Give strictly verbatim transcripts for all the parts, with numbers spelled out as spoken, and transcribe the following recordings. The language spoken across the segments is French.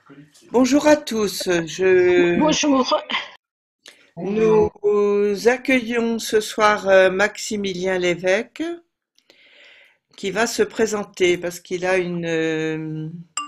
Bonjour à tous. Je... Bonjour. Nous Bonjour. accueillons ce soir euh, Maximilien Lévesque qui va se présenter parce qu'il a une, euh,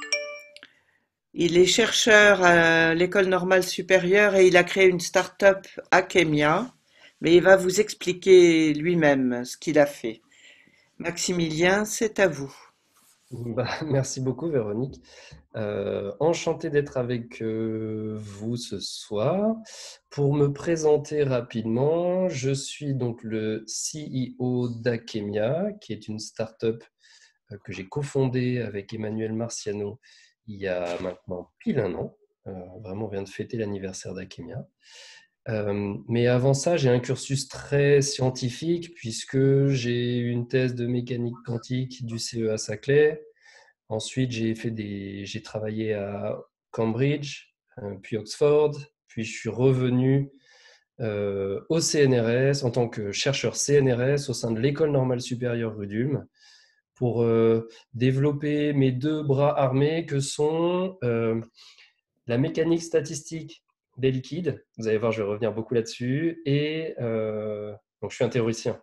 il est chercheur à l'École normale supérieure et il a créé une start-up Akemia, mais il va vous expliquer lui-même ce qu'il a fait. Maximilien, c'est à vous. Bah, merci beaucoup, Véronique. Euh, enchanté d'être avec euh, vous ce soir. Pour me présenter rapidement, je suis donc le C E O d'Akemia, qui est une start-up euh, que j'ai cofondée avec Emmanuel Marciano il y a maintenant pile un an. Euh, vraiment, on vient de fêter l'anniversaire d'Akemia. Euh, mais avant ça, j'ai un cursus très scientifique puisque j'ai eu une thèse de mécanique quantique du C E A Saclay. Ensuite, j'ai fait des, j'ai travaillé à Cambridge, euh, puis Oxford, puis je suis revenu euh, au C N R S en tant que chercheur C N R S au sein de l'École normale supérieure Rudum pour euh, développer mes deux bras armés que sont euh, la mécanique statistique des liquides. Vous allez voir, je vais revenir beaucoup là-dessus. Et euh, donc, je suis un théoricien.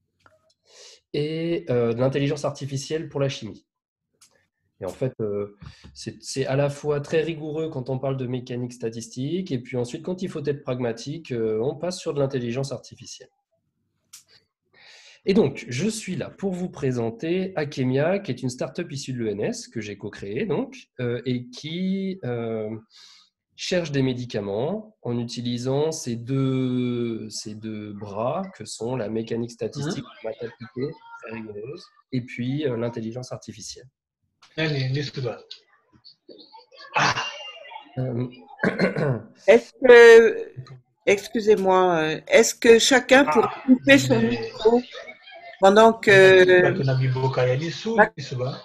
Et euh, de l'intelligence artificielle pour la chimie. Et en fait, euh, c'est c'est à la fois très rigoureux quand on parle de mécanique statistique, et puis ensuite, quand il faut être pragmatique, euh, on passe sur de l'intelligence artificielle. Et donc, je suis là pour vous présenter Akemia, qui est une start-up issue de l'E N S que j'ai co-créée donc, euh, et qui euh, cherche des médicaments en utilisant ces deux, ces deux bras que sont la mécanique Hein? statistique, maths appliquée, très rigoureuse, et puis euh, l'intelligence artificielle. Allez, laisse-le. Euh, Est-ce que, excusez-moi, euh, est-ce que chacun pourrait Ah, couper son mais micro pendant il n'a plus pas que que Nabi Bokayali sous, il se bat.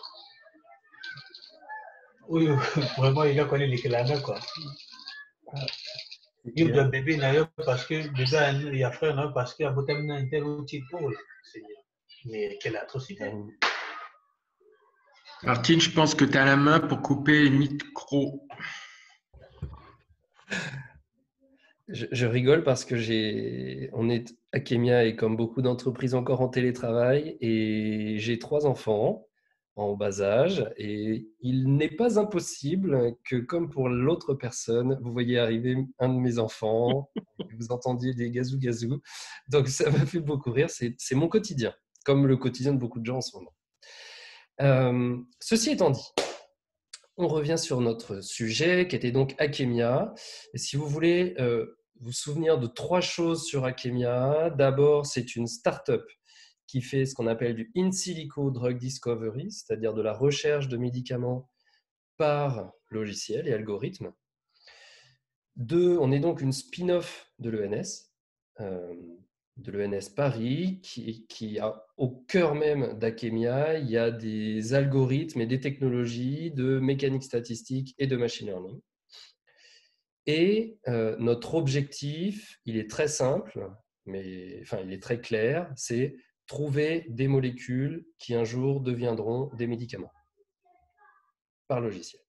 Oui, vraiment, il a connu les Kelana, quoi. Il doit bébé d'ailleurs parce que, bébé, il y a frère, non, parce qu'il a voté un tel outil pour le Seigneur. Mais quelle atrocité. euh, Martine, je pense que tu as la main pour couper les micros. Je, je rigole parce que j'ai, on est Akemia et comme beaucoup d'entreprises encore en télétravail et j'ai trois enfants en bas âge et il n'est pas impossible que comme pour l'autre personne, vous voyez arriver un de mes enfants, et vous entendiez des gazou gazou. Donc ça m'a fait beaucoup rire, c'est, c'est mon quotidien, comme le quotidien de beaucoup de gens en ce moment. Euh, ceci étant dit, on revient sur notre sujet qui était donc Akemia. Et si vous voulez euh, vous souvenir de trois choses sur Akemia, d'abord, c'est une start-up qui fait ce qu'on appelle du in silico drug discovery, c'est-à-dire de la recherche de médicaments par logiciel et algorithme. Deux, on est donc une spin-off de l'E N S, euh, de l'E N S Paris, qui, qui a au cœur même d'Akemia, il y a des algorithmes et des technologies de mécanique statistique et de machine learning. Et euh, notre objectif, il est très simple, mais enfin, il est très clair, c'est trouver des molécules qui un jour deviendront des médicaments par logiciel.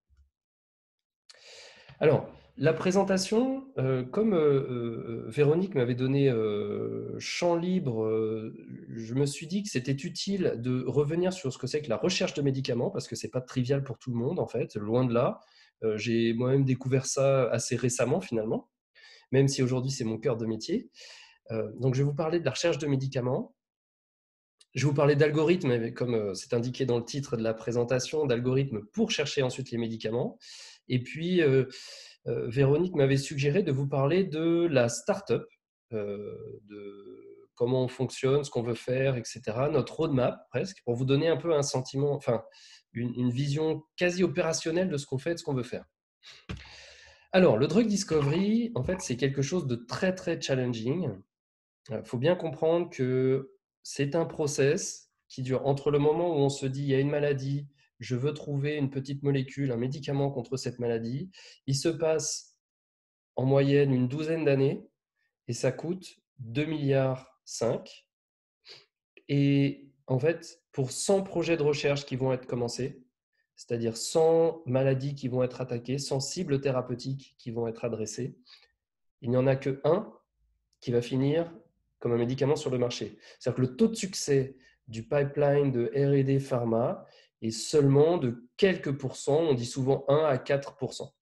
Alors, la présentation, euh, comme euh, euh, Véronique m'avait donné euh, champ libre, euh, je me suis dit que c'était utile de revenir sur ce que c'est que la recherche de médicaments, parce que ce n'est pas trivial pour tout le monde, en fait, loin de là. Euh, j'ai moi-même découvert ça assez récemment, finalement, même si aujourd'hui c'est mon cœur de métier. Euh, donc, je vais vous parler de la recherche de médicaments. Je vais vous parler d'algorithmes, comme euh, c'est indiqué dans le titre de la présentation, d'algorithmes pour chercher ensuite les médicaments. Et puis, euh, euh, Véronique m'avait suggéré de vous parler de la start-up, euh, de comment on fonctionne, ce qu'on veut faire, et cetera. Notre roadmap, presque, pour vous donner un peu un sentiment, enfin, une, une vision quasi opérationnelle de ce qu'on fait et de ce qu'on veut faire. Alors, le drug discovery, en fait, c'est quelque chose de très, très challenging. Il faut bien comprendre que c'est un process qui dure entre le moment où on se dit il y a une maladie, je veux trouver une petite molécule, un médicament contre cette maladie. Il se passe en moyenne une douzaine d'années et ça coûte deux milliards cinq. Et en fait, pour cent projets de recherche qui vont être commencés, c'est-à-dire sans maladies qui vont être attaquées, sans cibles thérapeutiques qui vont être adressées, il n'y en a que un qui va finir comme un médicament sur le marché. C'est-à-dire que le taux de succès du pipeline de R et D pharma est seulement de quelques pourcents, on dit souvent un à quatre pour cent.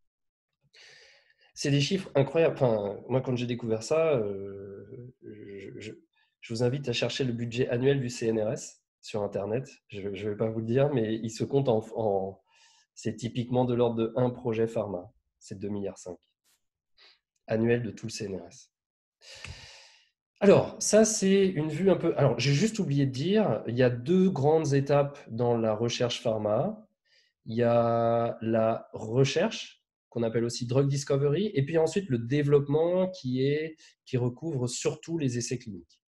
C'est des chiffres incroyables. Enfin, moi, quand j'ai découvert ça, euh, je, je, je vous invite à chercher le budget annuel du C N R S sur Internet. Je ne vais pas vous le dire, mais il se compte en… en c'est typiquement de l'ordre de un projet pharma. C'est deux virgule cinq milliards annuel de tout le C N R S. Alors, ça, c'est une vue un peu… Alors, j'ai juste oublié de dire, il y a deux grandes étapes dans la recherche pharma. Il y a la recherche, qu'on appelle aussi drug discovery, et puis ensuite le développement qui, est, qui recouvre surtout les essais cliniques.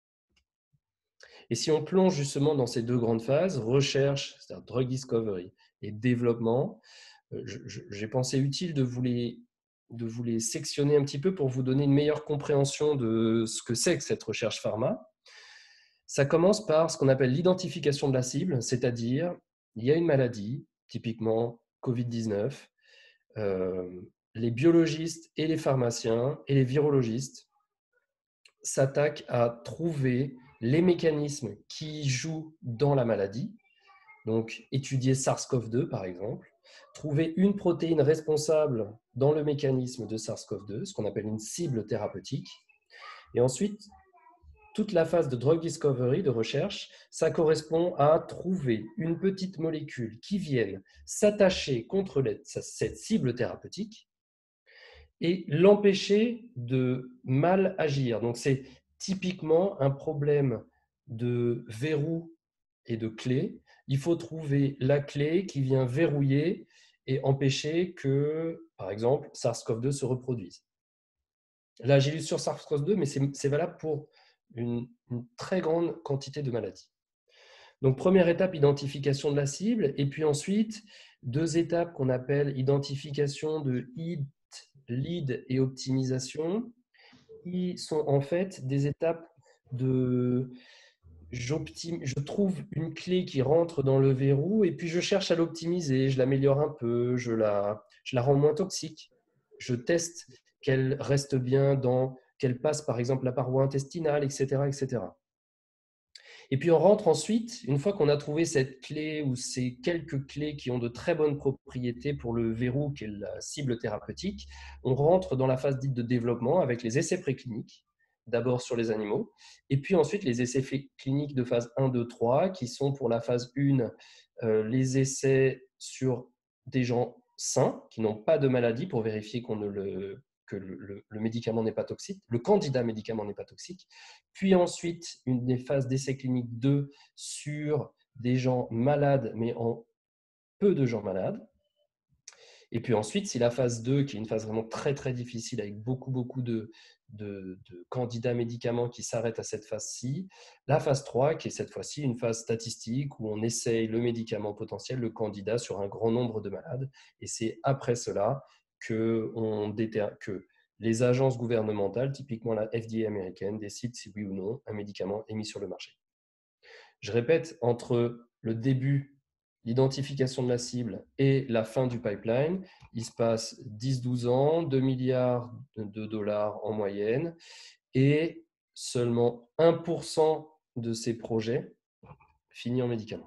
Et si on plonge justement dans ces deux grandes phases, recherche, c'est-à-dire drug discovery, et développement, j'ai pensé utile de vous les de vous les sectionner un petit peu pour vous donner une meilleure compréhension de ce que c'est que cette recherche pharma. Ça commence par ce qu'on appelle l'identification de la cible, c'est-à-dire il y a une maladie, typiquement covid dix-neuf, euh, les biologistes et les pharmaciens et les virologistes s'attaquent à trouver les mécanismes qui jouent dans la maladie, donc étudier SARS-CoV deux par exemple, trouver une protéine responsable dans le mécanisme de SARS-CoV deux, ce qu'on appelle une cible thérapeutique. Et ensuite, toute la phase de drug discovery, de recherche, ça correspond à trouver une petite molécule qui vienne s'attacher contre cette cible thérapeutique et l'empêcher de mal agir. Donc, c'est typiquement un problème de verrou et de clé. Il faut trouver la clé qui vient verrouiller et empêcher que, par exemple, SARS-CoV deux se reproduise. Là, j'ai lu sur SARS-CoV deux, mais c'est valable pour une, une très grande quantité de maladies. Donc, première étape, identification de la cible. Et puis ensuite, deux étapes qu'on appelle identification de hit, lead et optimisation, qui sont en fait des étapes de… Je trouve une clé qui rentre dans le verrou et puis je cherche à l'optimiser, je l'améliore un peu, je la, je la rends moins toxique. Je teste qu'elle reste bien dans, qu'elle passe par exemple la paroi intestinale, et cetera, et cetera. Et puis on rentre ensuite, une fois qu'on a trouvé cette clé ou ces quelques clés qui ont de très bonnes propriétés pour le verrou qui est la cible thérapeutique, on rentre dans la phase dite de développement avec les essais précliniques, d'abord sur les animaux, et puis ensuite les essais cliniques de phase un, deux, trois qui sont pour la phase un, euh, les essais sur des gens sains qui n'ont pas de maladie pour vérifier qu'on ne le… que le, le, le médicament n'est pas toxique, le candidat médicament n'est pas toxique, puis ensuite une des phases d'essai clinique deux sur des gens malades, mais en peu de gens malades. Et puis ensuite, c'est la phase deux, qui est une phase vraiment très, très difficile, avec beaucoup, beaucoup de, de, de candidats médicaments qui s'arrêtent à cette phase-ci. La phase trois, qui est cette fois-ci une phase statistique, où on essaye le médicament potentiel, le candidat, sur un grand nombre de malades. Et c'est après cela que, on déter... que les agences gouvernementales, typiquement la F D A américaine, décident si oui ou non un médicament est mis sur le marché. Je répète, entre le début, l'identification de la cible et la fin du pipeline, il se passe dix à douze ans, deux milliards de dollars en moyenne, et seulement un pour cent de ces projets finissent en médicaments.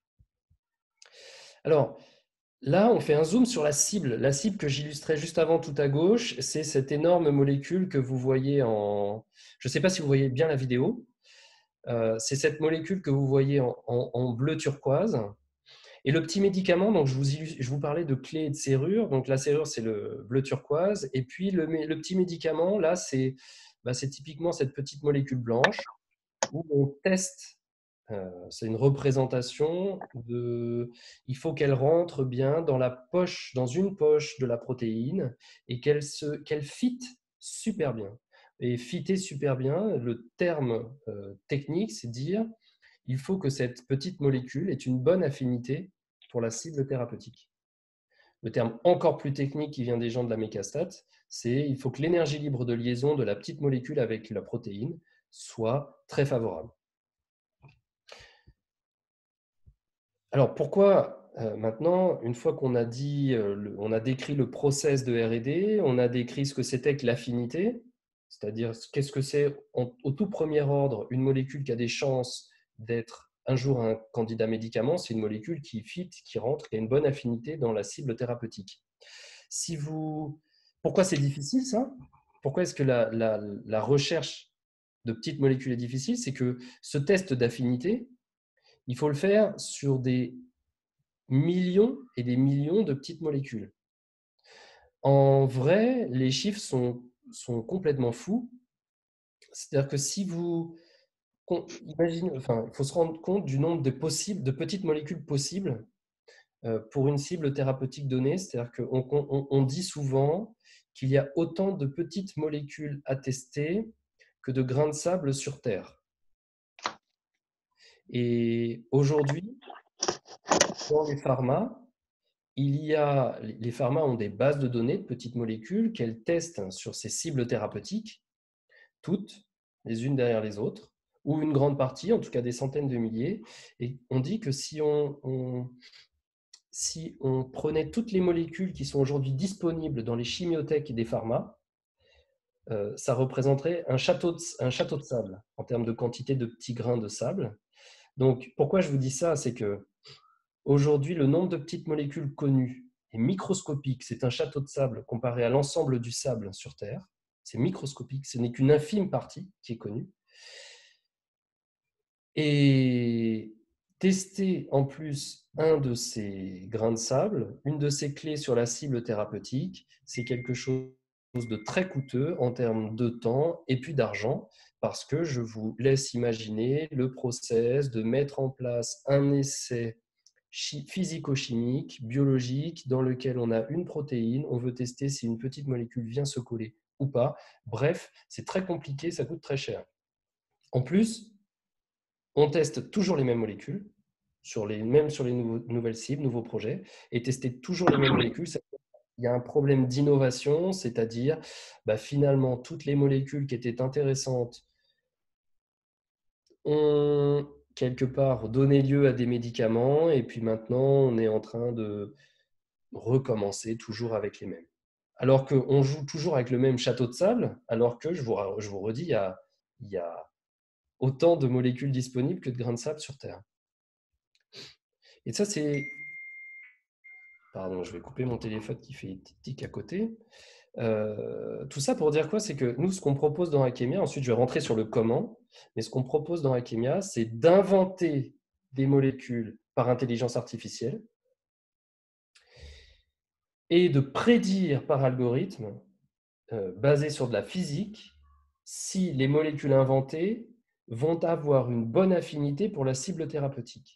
Alors, là, on fait un zoom sur la cible. La cible que j'illustrais juste avant tout à gauche, c'est cette énorme molécule que vous voyez en… Je ne sais pas si vous voyez bien la vidéo. Euh, c'est cette molécule que vous voyez en, en, en bleu turquoise. Et le petit médicament, donc je vous, je vous parlais de clé et de serrure. Donc la serrure, c'est le bleu turquoise. Et puis le, le petit médicament, là, c'est bah, typiquement cette petite molécule blanche où on teste. Euh, c'est une représentation de… Il faut qu'elle rentre bien dans la poche, dans une poche de la protéine et qu'elle se, qu'elle fit super bien. Et fitter super bien, le terme euh, technique, c'est dire il faut que cette petite molécule ait une bonne affinité pour la cible thérapeutique. Le terme encore plus technique qui vient des gens de la mécastat, c'est il faut que l'énergie libre de liaison de la petite molécule avec la protéine soit très favorable. Alors, pourquoi euh, maintenant, une fois qu'on a dit, euh, le- on a décrit le process de R et D, on a décrit ce que c'était que l'affinité, c'est-à-dire qu'est-ce que c'est en- au tout premier ordre une molécule qui a des chances d'être un jour un candidat médicament, c'est une molécule qui fit, qui rentre, qui a une bonne affinité dans la cible thérapeutique. Si vous... Pourquoi c'est difficile ça? Pourquoi est-ce que la, la- la recherche de petites molécules est difficile? C'est que ce test d'affinité, il faut le faire sur des millions et des millions de petites molécules. En vrai, les chiffres sont, sont complètement fous. C'est-à-dire que si vous imaginez, enfin, il faut se rendre compte du nombre de, possibles, de petites molécules possibles euh, pour une cible thérapeutique donnée. C'est-à-dire qu'on on, on dit souvent qu'il y a autant de petites molécules à tester que de grains de sable sur Terre. Et aujourd'hui, dans les pharma, il y a, les pharma ont des bases de données de petites molécules qu'elles testent sur ces cibles thérapeutiques, toutes, les unes derrière les autres, ou une grande partie, en tout cas des centaines de milliers. Et on dit que si on, on, si on prenait toutes les molécules qui sont aujourd'hui disponibles dans les chimiothèques et des pharma, euh, ça représenterait un château, de, un château de sable en termes de quantité de petits grains de sable. Donc, pourquoi je vous dis ça? C'est que aujourd'hui, le nombre de petites molécules connues est microscopique. C'est un château de sable comparé à l'ensemble du sable sur Terre. C'est microscopique. Ce n'est qu'une infime partie qui est connue. Et tester en plus un de ces grains de sable, une de ces clés sur la cible thérapeutique, c'est quelque chose de très coûteux en termes de temps et puis d'argent, parce que je vous laisse imaginer le process de mettre en place un essai physico-chimique, biologique, dans lequel on a une protéine, on veut tester si une petite molécule vient se coller ou pas. Bref, c'est très compliqué, ça coûte très cher. En plus, on teste toujours les mêmes molécules, sur les, même sur les nouveaux, nouvelles cibles, nouveaux projets, et tester toujours les mêmes molécules. Il y a un problème d'innovation, c'est-à-dire bah, finalement, toutes les molécules qui étaient intéressantes ont quelque part donné lieu à des médicaments, et puis maintenant, on est en train de recommencer toujours avec les mêmes. Alors qu'on joue toujours avec le même château de sable, alors que, je vous, je vous redis, il y, a, il y a autant de molécules disponibles que de grains de sable sur Terre. Et ça, c'est... Pardon, je vais couper mon téléphone qui fait tic-tic à côté. Euh, tout ça pour dire quoi? C'est que nous, ce qu'on propose dans Akemia, ensuite je vais rentrer sur le comment, mais ce qu'on propose dans Akemia, c'est d'inventer des molécules par intelligence artificielle et de prédire par algorithme, euh, basé sur de la physique, si les molécules inventées vont avoir une bonne affinité pour la cible thérapeutique.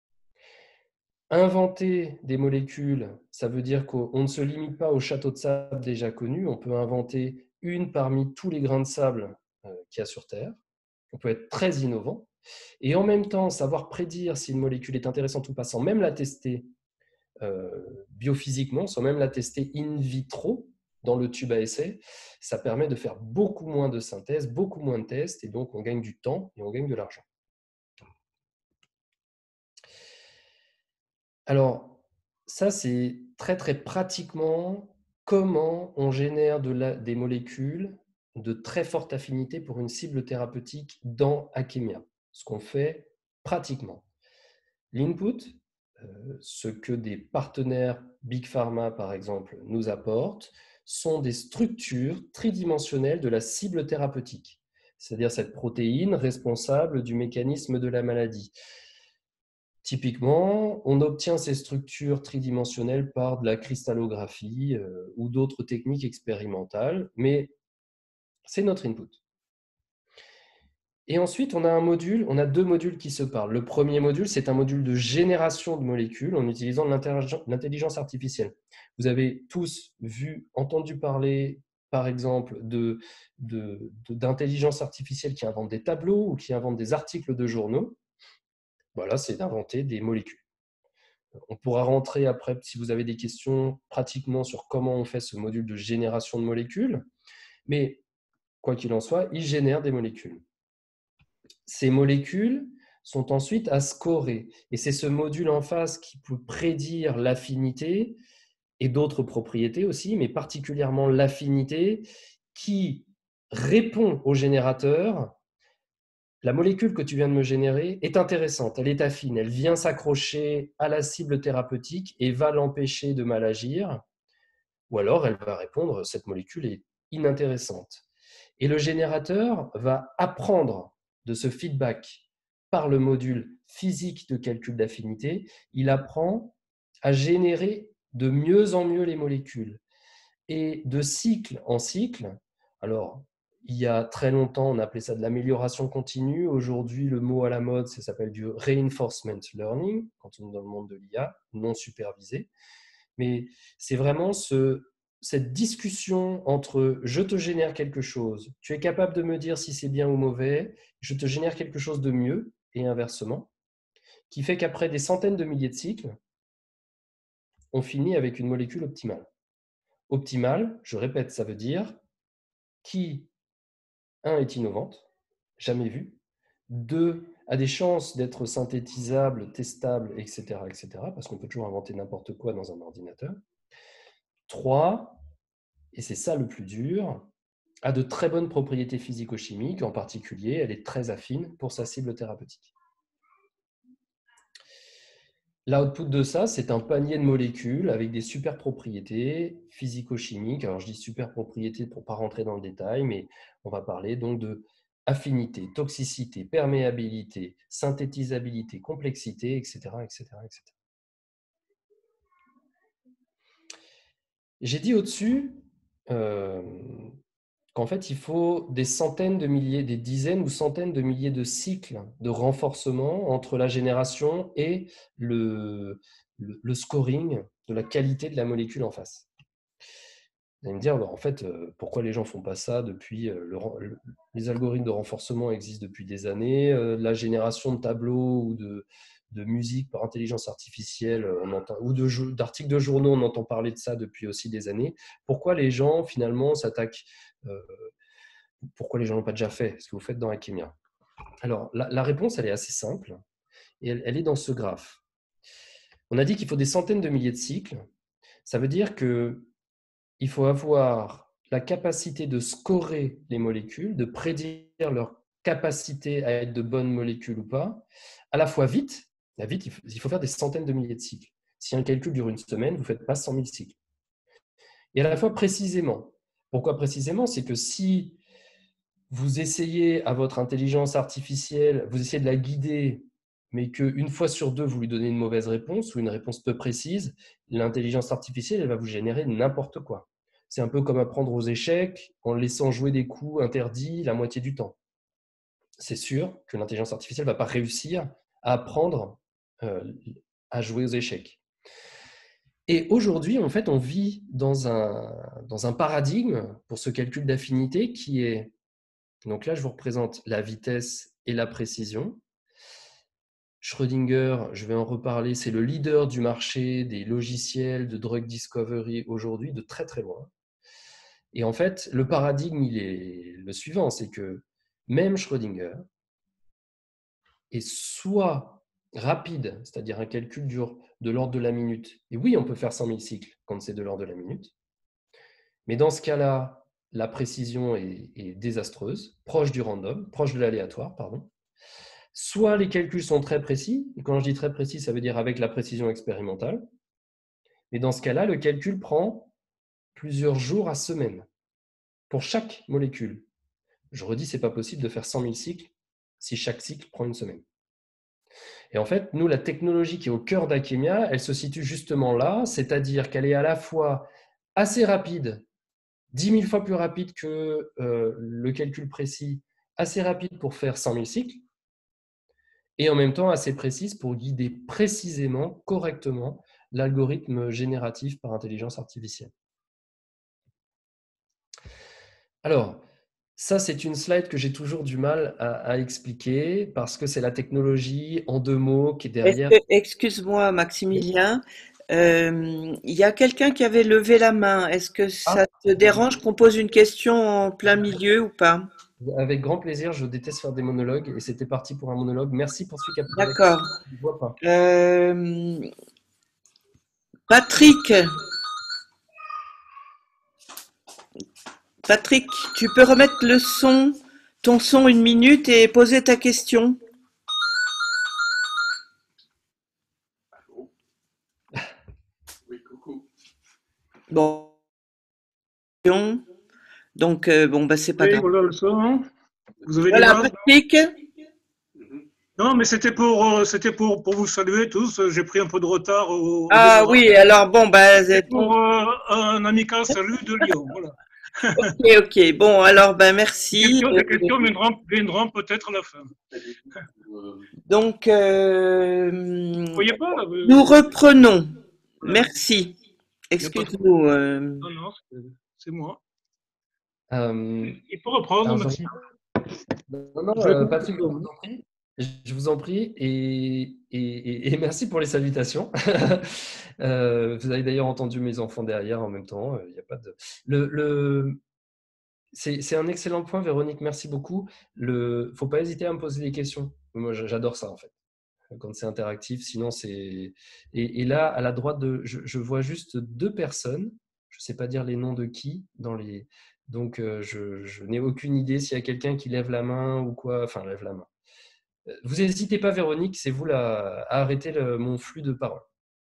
Inventer des molécules, ça veut dire qu'on ne se limite pas au château de sable déjà connu, on peut inventer une parmi tous les grains de sable euh, qu'il y a sur Terre. On peut être très innovant. Et en même temps, savoir prédire si une molécule est intéressante ou pas, sans même la tester euh, biophysiquement, sans même la tester in vitro dans le tube à essai, ça permet de faire beaucoup moins de synthèse, beaucoup moins de tests, et donc on gagne du temps et on gagne de l'argent. Alors, ça, c'est très, très pratiquement comment on génère de la, des molécules de très forte affinité pour une cible thérapeutique dans Akemia. Ce qu'on fait pratiquement. L'input, euh, ce que des partenaires Big Pharma, par exemple, nous apportent, sont des structures tridimensionnelles de la cible thérapeutique, c'est-à-dire cette protéine responsable du mécanisme de la maladie. Typiquement, on obtient ces structures tridimensionnelles par de la cristallographie euh, ou d'autres techniques expérimentales, mais c'est notre input. Et ensuite, on a un module, on a deux modules qui se parlent. Le premier module, c'est un module de génération de molécules en utilisant l'intelligence artificielle. Vous avez tous vu, entendu parler, par exemple, de, de, de, d'intelligence artificielle qui invente des tableaux ou qui invente des articles de journaux. Voilà, c'est d'inventer des molécules. On pourra rentrer après, si vous avez des questions, pratiquement sur comment on fait ce module de génération de molécules. Mais quoi qu'il en soit, il génère des molécules. Ces molécules, sont ensuite à scorer. Et c'est ce module en face qui peut prédire l'affinité et d'autres propriétés aussi, mais particulièrement l'affinité, qui répond au générateur. La molécule que tu viens de me générer est intéressante, elle est affine, elle vient s'accrocher à la cible thérapeutique et va l'empêcher de mal agir, ou alors elle va répondre, cette molécule est inintéressante. Et le générateur va apprendre de ce feedback par le module physique de calcul d'affinité, il apprend à générer de mieux en mieux les molécules. Et de cycle en cycle, alors il y a très longtemps on appelait ça de l'amélioration continue, aujourd'hui le mot à la mode ça s'appelle du reinforcement learning, quand on est dans le monde de l'I A, non supervisé, mais c'est vraiment ce, cette discussion entre je te génère quelque chose, tu es capable de me dire si c'est bien ou mauvais, je te génère quelque chose de mieux, et inversement, qui fait qu'après des centaines de milliers de cycles, on finit avec une molécule optimale. Optimale, je répète, ça veut dire qui, un, est innovante, jamais vue, deux, a des chances d'être synthétisable, testable, et cetera, et cetera, parce qu'on peut toujours inventer n'importe quoi dans un ordinateur. Trois, et c'est ça le plus dur, a de très bonnes propriétés physico-chimiques, en particulier, elle est très affine pour sa cible thérapeutique. L'output de ça, c'est un panier de molécules avec des super propriétés physico-chimiques. Alors, je dis super propriétés pour ne pas rentrer dans le détail, mais on va parler donc de affinité, toxicité, perméabilité, synthétisabilité, complexité, et cetera, et cetera, et cetera. J'ai dit au-dessus euh, qu'en fait, il faut des centaines de milliers, des dizaines ou centaines de milliers de cycles de renforcement entre la génération et le, le, le scoring de la qualité de la molécule en face. Vous allez me dire, bah, en fait, euh, pourquoi les gens ne font pas ça depuis… Euh, le, le, les algorithmes de renforcement existent depuis des années, euh, la génération de tableaux ou de, de musique par intelligence artificielle, on entend, ou de, d'articles de journaux, on entend parler de ça depuis aussi des années. Pourquoi les gens, finalement, s'attaquent… Euh, pourquoi les gens ne l'ont pas déjà fait, ce que vous faites dans Alchemia? Alors, la, la réponse, elle est assez simple, et elle, elle est dans ce graphe. On a dit qu'il faut des centaines de milliers de cycles. Ça veut dire qu'il faut avoir la capacité de scorer les molécules, de prédire leur capacité à être de bonnes molécules ou pas, à la fois vite, là, vite il, faut, il faut faire des centaines de milliers de cycles. Si un calcul dure une semaine, vous ne faites pas cent mille cycles. Et à la fois précisément. Pourquoi précisément? C'est que si vous essayez à votre intelligence artificielle, vous essayez de la guider, mais qu'une fois sur deux, vous lui donnez une mauvaise réponse ou une réponse peu précise, l'intelligence artificielle, elle va vous générer n'importe quoi. C'est un peu comme apprendre aux échecs en laissant jouer des coups interdits la moitié du temps. C'est sûr que l'intelligence artificielle ne va pas réussir à apprendre euh, à jouer aux échecs. Et aujourd'hui, en fait, on vit dans un, dans un paradigme pour ce calcul d'affinité qui est… Donc là, je vous représente la vitesse et la précision. Schrödinger, je vais en reparler, c'est le leader du marché des logiciels de drug discovery aujourd'hui, de très très loin. Et en fait, le paradigme, il est le suivant, c'est que même Schrödinger est soit rapide, c'est-à-dire un calcul dure de l'ordre de la minute, et oui, on peut faire cent mille cycles quand c'est de l'ordre de la minute, mais dans ce cas-là, la précision est, est désastreuse, proche du random, proche de l'aléatoire, pardon. Soit les calculs sont très précis, et quand je dis très précis, ça veut dire avec la précision expérimentale, mais dans ce cas-là, le calcul prend plusieurs jours à semaines pour chaque molécule. Je redis, ce n'est pas possible de faire cent mille cycles si chaque cycle prend une semaine. Et en fait, nous, la technologie qui est au cœur d'Alchemia, elle se situe justement là, c'est-à-dire qu'elle est à la fois assez rapide, dix mille fois plus rapide que euh, le calcul précis, assez rapide pour faire cent mille cycles, et en même temps assez précise pour guider précisément, correctement, l'algorithme génératif par intelligence artificielle. Alors, ça, c'est une slide que j'ai toujours du mal à, à expliquer parce que c'est la technologie en deux mots qui est derrière. Excuse-moi, Maximilien. Euh, il y a quelqu'un qui avait levé la main. Est-ce que ça Ah, te dérange qu'on pose une question en plein milieu ou pas? Avec grand plaisir, je déteste faire des monologues et c'était parti pour un monologue. Merci pour celui qui a posé la D'accord. question. Je ne vois pas. Euh, Patrick, Patrick, tu peux remettre le son, ton son une minute et poser ta question. Oui, coucou. Bon. Donc, euh, bon, bah, c'est pas Oui, grave. voilà le son. Vous avez Voilà, l'image? Patrick. Non, mais c'était pour, euh, c'était pour, pour vous saluer tous. J'ai pris un peu de retard au, au Ah démarrage. oui, alors bon, bah, C'est c'est- pour euh, un amical salut de Lyon. Voilà. ok, ok. Bon, alors, bah, Les merci. questions, les questions viendront, viendront peut-être à la fin. Donc, euh, Vous voyez pas là, vous- nous reprenons. Voilà. Merci. Il y a pas de- Excuse-nous. euh, Non, non, c'est- c'est moi. Euh, Il peut reprendre, alors, je- merci. Non, non, Je vais euh, vous- Patrick, je vous en prie. Je vous en prie et, et- et- et merci pour les salutations. Euh, vous avez d'ailleurs entendu mes enfants derrière en même temps. euh, Il y a pas de... le, le- C'est c'est un excellent point, Véronique. Merci beaucoup. Il ne faut pas hésiter à me poser des questions. Moi, j'adore ça en fait. Quand c'est interactif, sinon c'est. Et, et là, à la droite, de, je, je vois juste deux personnes. Je ne sais pas dire les noms de qui dans les. Donc, euh, je, je n'ai aucune idée s'il y a quelqu'un qui lève la main ou quoi. Enfin, lève la main. Euh, Vous n'hésitez pas, Véronique, c'est vous là, à arrêter le- mon flux de parole.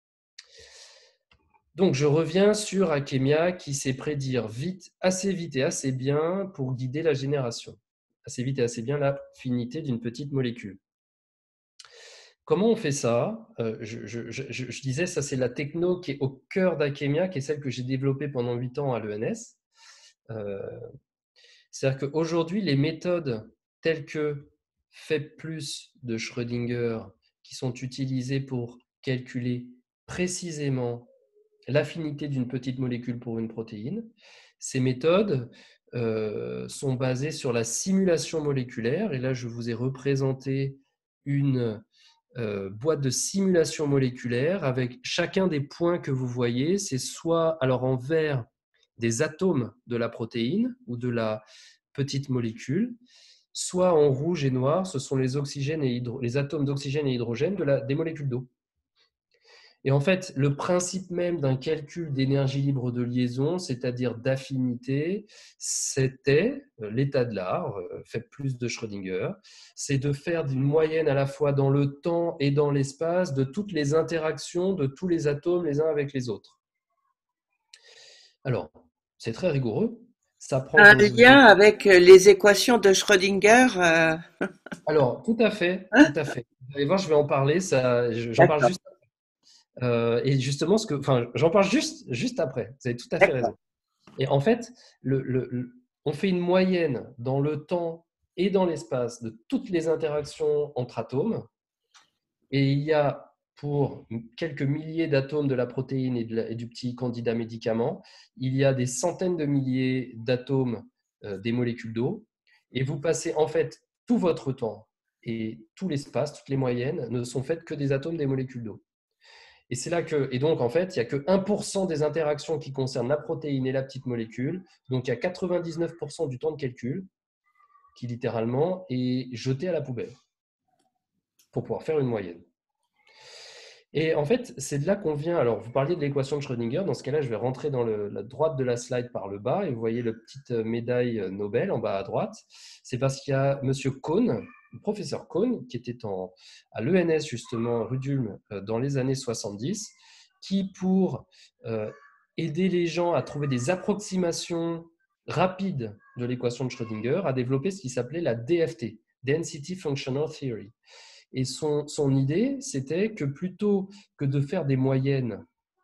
Donc, je reviens sur Akemia qui sait prédire vite, assez vite et assez bien pour guider la génération. Assez vite et assez bien la finité d'une petite molécule. Comment on fait ça? Euh, je, je- je- je disais, ça c'est la techno qui est au cœur d'Akemia, qui est celle que j'ai développée pendant huit ans à l'E N S. Euh, C'est-à-dire qu'aujourd'hui, les méthodes telles que Faible plus de Schrödinger, qui sont utilisées pour calculer précisément l'affinité d'une petite molécule pour une protéine, ces méthodes euh, sont basées sur la simulation moléculaire. Et là, je vous ai représenté une euh, boîte de simulation moléculaire avec chacun des points que vous voyez. C'est soit, alors en vert, des atomes de la protéine ou de la petite molécule, soit en rouge et noir, ce sont les, oxygènes et hydro- les atomes d'oxygène et hydrogène de la, des molécules d'eau. Et en fait, le principe même d'un calcul d'énergie libre de liaison, c'est-à-dire d'affinité, c'était l'état de l'art, euh, fait plus de Schrödinger, c'est de faire une moyenne à la fois dans le temps et dans l'espace de toutes les interactions de tous les atomes les uns avec les autres. Alors, c'est très rigoureux. Ça prend, Un comme je vous lien ai... avec les équations de Schrödinger. euh, Alors, tout à fait, tout à fait. Vous allez voir, je vais en parler, ça, j'en parle D'accord. juste Euh, et justement, ce que, enfin, j'en parle juste, juste après. Vous avez tout à fait D'accord. raison. Et en fait, le, le- le- on fait une moyenne dans le temps et dans l'espace de toutes les interactions entre atomes. Et il y a pour quelques milliers d'atomes de la protéine et, de la- et du petit candidat médicament, il y a des centaines de milliers d'atomes euh, des molécules d'eau. Et vous passez en fait tout votre temps et tout l'espace, toutes les moyennes ne sont faites que des atomes des molécules d'eau. Et c'est là que, et donc en fait, il n'y a que un pour cent des interactions qui concernent la protéine et la petite molécule. Donc il y a quatre-vingt-dix-neuf pour cent du temps de calcul qui littéralement est jeté à la poubelle pour pouvoir faire une moyenne. Et en fait, c'est de là qu'on vient. Alors, vous parliez de l'équation de Schrödinger. Dans ce cas-là, je vais rentrer dans le, la droite de la slide par le bas et vous voyez la petite médaille Nobel en bas à droite. C'est parce qu'il y a M. Cohn, le professeur Cohn, qui était en, à l'E N S justement, rue d'Ulm, dans les années soixante-dix, qui, pour euh, aider les gens à trouver des approximations rapides de l'équation de Schrödinger, a développé ce qui s'appelait la D F T, Density Functional Theory. Et son, son idée, c'était que plutôt que de faire des moyennes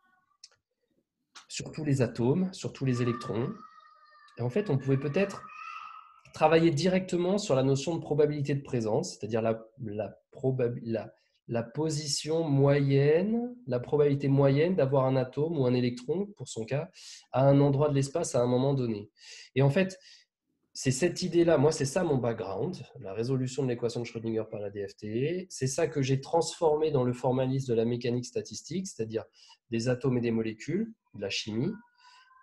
sur tous les atomes, sur tous les électrons, en fait, on pouvait peut-être travailler directement sur la notion de probabilité de présence, c'est-à-dire la, la, la, la position moyenne, la probabilité moyenne d'avoir un atome ou un électron, pour son cas, à un endroit de l'espace à un moment donné. Et en fait, c'est cette idée-là, moi c'est ça mon background, la résolution de l'équation de Schrödinger par la D F T. C'est ça que j'ai transformé dans le formalisme de la mécanique statistique, c'est-à-dire des atomes et des molécules, de la chimie.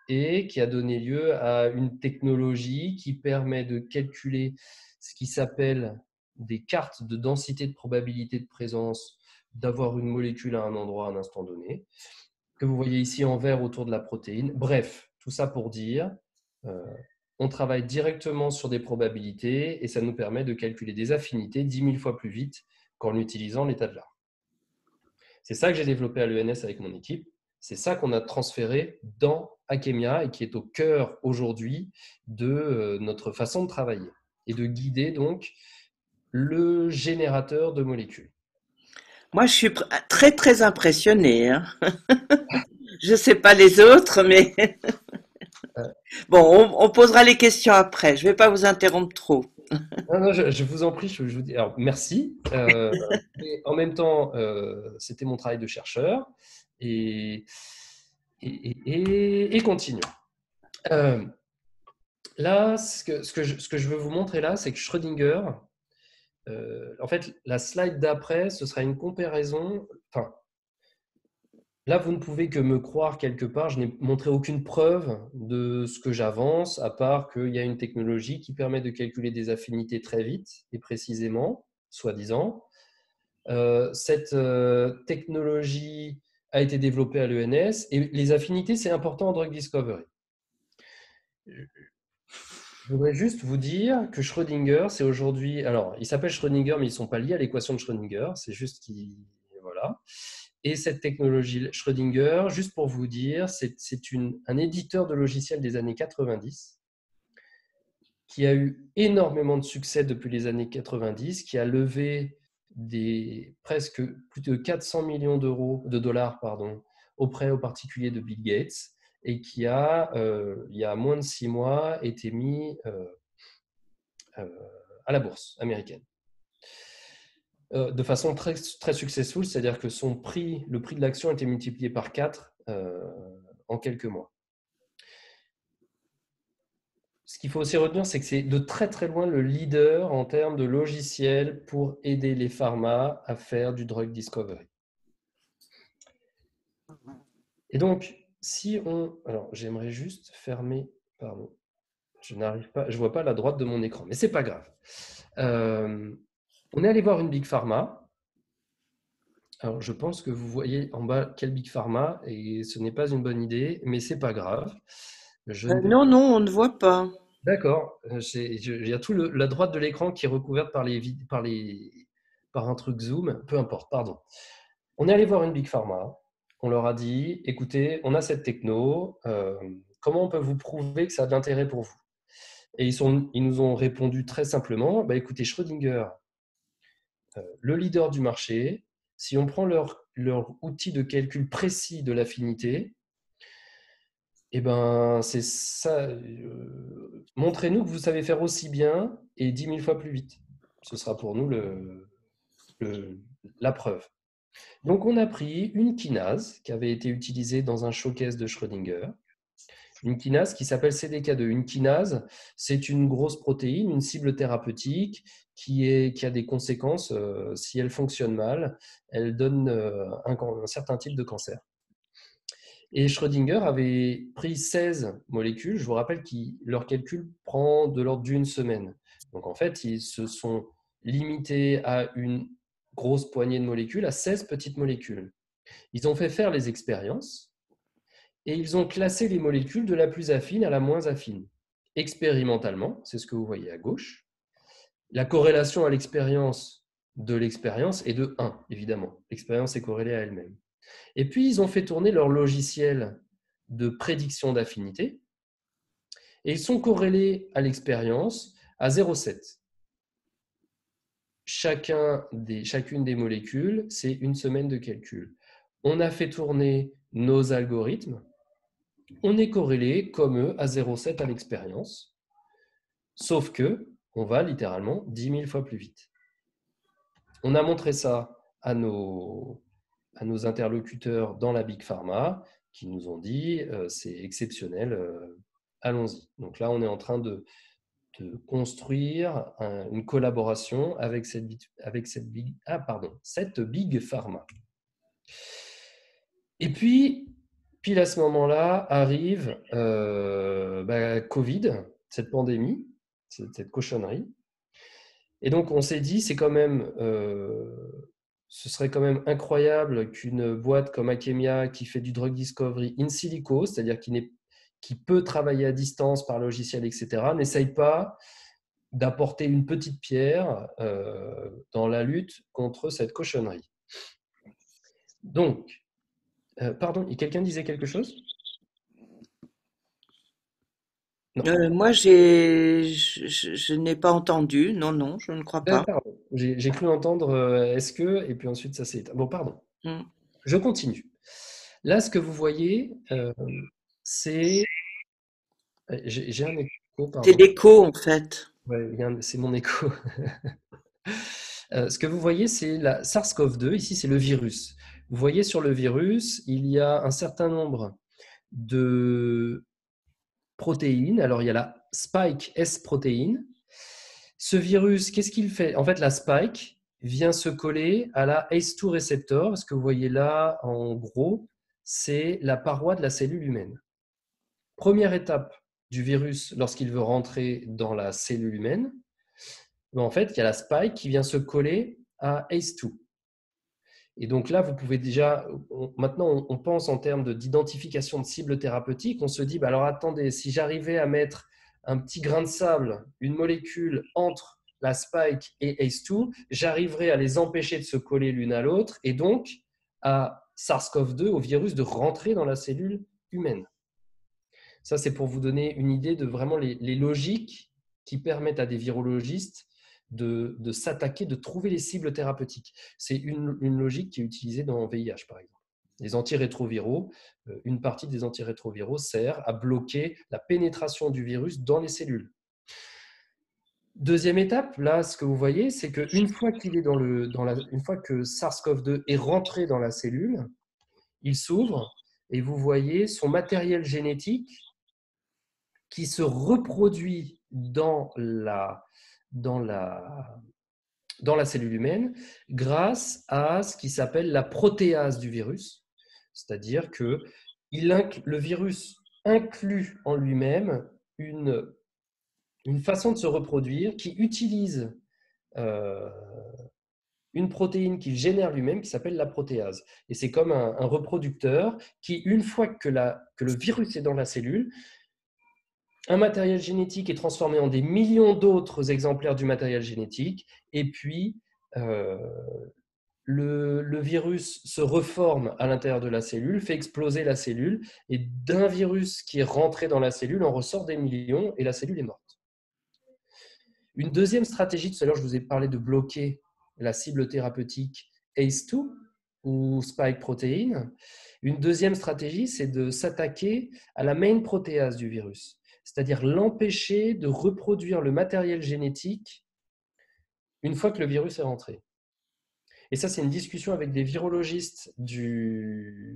et qui a donné lieu à une technologie qui permet de calculer ce qui s'appelle des cartes de densité de probabilité de présence d'avoir une molécule à un endroit à un instant donné, que vous voyez ici en vert autour de la protéine. Bref, tout ça pour dire, euh, on travaille directement sur des probabilités et ça nous permet de calculer des affinités dix mille fois plus vite qu'en utilisant l'état de l'art. C'est ça que j'ai développé à l'E N S avec mon équipe. C'est ça qu'on a transféré dans Akemia et qui est au cœur aujourd'hui de notre façon de travailler et de guider donc le générateur de molécules. Moi, je suis pr- très, très impressionnée, hein. Je ne sais pas les autres, mais bon, on, on posera les questions après. Je ne vais pas vous interrompre trop. Non, non, je, je vous en prie, je, je vous dis, alors, merci. Euh, mais en même temps, euh, c'était mon travail de chercheur et, et, et, et, et continuons. Euh, là, ce que, ce, que je, ce que je veux vous montrer là, c'est que Schrödinger, euh, en fait, la slide d'après, ce sera une comparaison. Enfin, là, vous ne pouvez que me croire quelque part. Je n'ai montré aucune preuve de ce que j'avance, à part qu'il y a une technologie qui permet de calculer des affinités très vite et précisément, soi-disant. Euh, cette euh, technologie a été développée à l'E N S et les affinités, c'est important en drug discovery. Je voudrais juste vous dire que Schrödinger, c'est aujourd'hui. Alors, il s'appelle Schrödinger, mais ils ne sont pas liés à l'équation de Schrödinger. C'est juste qu'il. Voilà. Et cette technologie Schrödinger, juste pour vous dire, c'est un éditeur de logiciels des années quatre-vingt-dix qui a eu énormément de succès depuis les années quatre-vingt-dix, qui a levé des, presque plus de quatre cents millions d'euros, de dollars pardon, auprès aux particuliers de Bill Gates et qui a, euh, il y a moins de six mois, été mis euh, euh, à la bourse américaine. De façon très, très successful, c'est-à-dire que son prix, le prix de l'action a été multiplié par quatre euh, en quelques mois. Ce qu'il faut aussi retenir, c'est que c'est de très très loin le leader en termes de logiciels pour aider les pharma à faire du drug discovery. Et donc, si on... Alors, j'aimerais juste fermer... Pardon. Je n'arrive pas... Je ne vois pas la droite de mon écran, mais ce n'est pas grave. Euh, on est allé voir une Big Pharma. Alors, je pense que vous voyez en bas quel Big Pharma, et ce n'est pas une bonne idée, mais ce n'est pas grave. Je Euh, ne... non, non, on ne voit pas. D'accord. Il y a tout le, la droite de l'écran qui est recouverte par, les, par, les, par un truc Zoom. Peu importe, pardon. On est allé voir une Big Pharma. On leur a dit, écoutez, on a cette techno. Euh, comment on peut vous prouver que ça a de l'intérêt pour vous? Et ils, sont, ils nous ont répondu très simplement, bah, écoutez, Schrödinger, euh, le leader du marché, si on prend leur, leur outil de calcul précis de l'affinité, eh ben, c'est ça. Euh, montrez-nous que vous savez faire aussi bien et dix mille fois plus vite. Ce sera pour nous le, le, la preuve. Donc, on a pris une kinase qui avait été utilisée dans un showcase de Schrödinger, une kinase qui s'appelle C D K deux. Une kinase, c'est une grosse protéine, une cible thérapeutique qui, est, qui a des conséquences. Euh, si elle fonctionne mal, elle donne euh, un, un certain type de cancer. Et Schrödinger avait pris seize molécules. Je vous rappelle que leur calcul prend de l'ordre d'une semaine. Donc, en fait, ils se sont limités à une grosse poignée de molécules, à seize petites molécules. Ils ont fait faire les expériences et ils ont classé les molécules de la plus affine à la moins affine. Expérimentalement, c'est ce que vous voyez à gauche. La corrélation à l'expérience de l'expérience est de un, évidemment. L'expérience est corrélée à elle-même. Et puis, ils ont fait tourner leur logiciel de prédiction d'affinité et ils sont corrélés à l'expérience à zéro virgule sept. Chacun des, chacune des molécules, c'est une semaine de calcul. On a fait tourner nos algorithmes. On est corrélé comme eux à zéro virgule sept à l'expérience, sauf que on va littéralement dix mille fois plus vite. On a montré ça à nos, à nos interlocuteurs dans la Big Pharma qui nous ont dit euh, c'est exceptionnel, euh, allons-y. Donc là, on est en train de, de construire un, une collaboration avec cette, avec cette, big, ah, pardon, cette Big Pharma. Et puis, Pile à ce moment-là arrive euh, bah, Covid, cette pandémie, cette, cette cochonnerie. Et donc, on s'est dit, c'est quand même, euh, ce serait quand même incroyable qu'une boîte comme Akemia, qui fait du drug discovery in silico, c'est-à-dire qui, n'est, qui peut travailler à distance par logiciel, et cetera, n'essaye pas d'apporter une petite pierre euh, dans la lutte contre cette cochonnerie. Donc, euh, pardon, quelqu'un disait quelque chose ? Non. Euh, moi, j'ai, je, je- je n'ai pas entendu. Non, non, je ne crois Euh, pas. pardon, j'ai, j'ai cru entendre euh, est-ce que, et puis ensuite ça s'est éteint. Bon, pardon. Hmm. Je continue. Là, ce que vous voyez, euh, c'est. J'ai, j'ai un écho, C'est pardon. l'écho, en fait. Ouais, il y a un- c'est mon écho. Euh, ce que vous voyez, c'est la SARS-CoV deux. Ici, c'est le virus. Vous voyez sur le virus, il y a un certain nombre de protéines. Alors, il y a la spike S-protéine. Ce virus, qu'est-ce qu'il fait? En fait, la spike vient se coller à la A C E deux récepteur. Ce que vous voyez là, en gros, c'est la paroi de la cellule humaine. Première étape du virus lorsqu'il veut rentrer dans la cellule humaine, en fait, il y a la spike qui vient se coller à A C E deux. Et donc là, vous pouvez déjà, on, maintenant, on pense en termes de, d'identification de cibles thérapeutiques. On se dit, bah alors attendez, si j'arrivais à mettre un petit grain de sable, une molécule entre la spike et A C E deux, j'arriverais à les empêcher de se coller l'une à l'autre et donc à SARS-CoV deux, au virus, de rentrer dans la cellule humaine. Ça, c'est pour vous donner une idée de vraiment les, les logiques qui permettent à des virologistes de, de s'attaquer, de trouver les cibles thérapeutiques. C'est une, une logique qui est utilisée dans le V I H, par exemple. Les antirétroviraux, une partie des antirétroviraux sert à bloquer la pénétration du virus dans les cellules. Deuxième étape, là, ce que vous voyez, c'est qu'une fois qu'il est dans le, dans la, une fois que SARS-CoV deux est rentré dans la cellule, il s'ouvre et vous voyez son matériel génétique qui se reproduit dans la, dans la, dans la cellule humaine grâce à ce qui s'appelle la protéase du virus. C'est-à-dire que il inclut, le virus inclut en lui-même une, une façon de se reproduire qui utilise euh, une protéine qu'il génère lui-même qui s'appelle la protéase. Et c'est comme un, un reproducteur qui, une fois que, la, que le virus est dans la cellule, un matériel génétique est transformé en des millions d'autres exemplaires du matériel génétique, et puis euh, le, le virus se reforme à l'intérieur de la cellule, fait exploser la cellule, et d'un virus qui est rentré dans la cellule, en ressort des millions, et la cellule est morte. Une deuxième stratégie, tout à l'heure je vous ai parlé de bloquer la cible thérapeutique A C E deux, ou spike protein. Une deuxième stratégie, c'est de s'attaquer à la main protéase du virus, c'est-à-dire l'empêcher de reproduire le matériel génétique une fois que le virus est rentré. Et ça, c'est une discussion avec des virologistes du,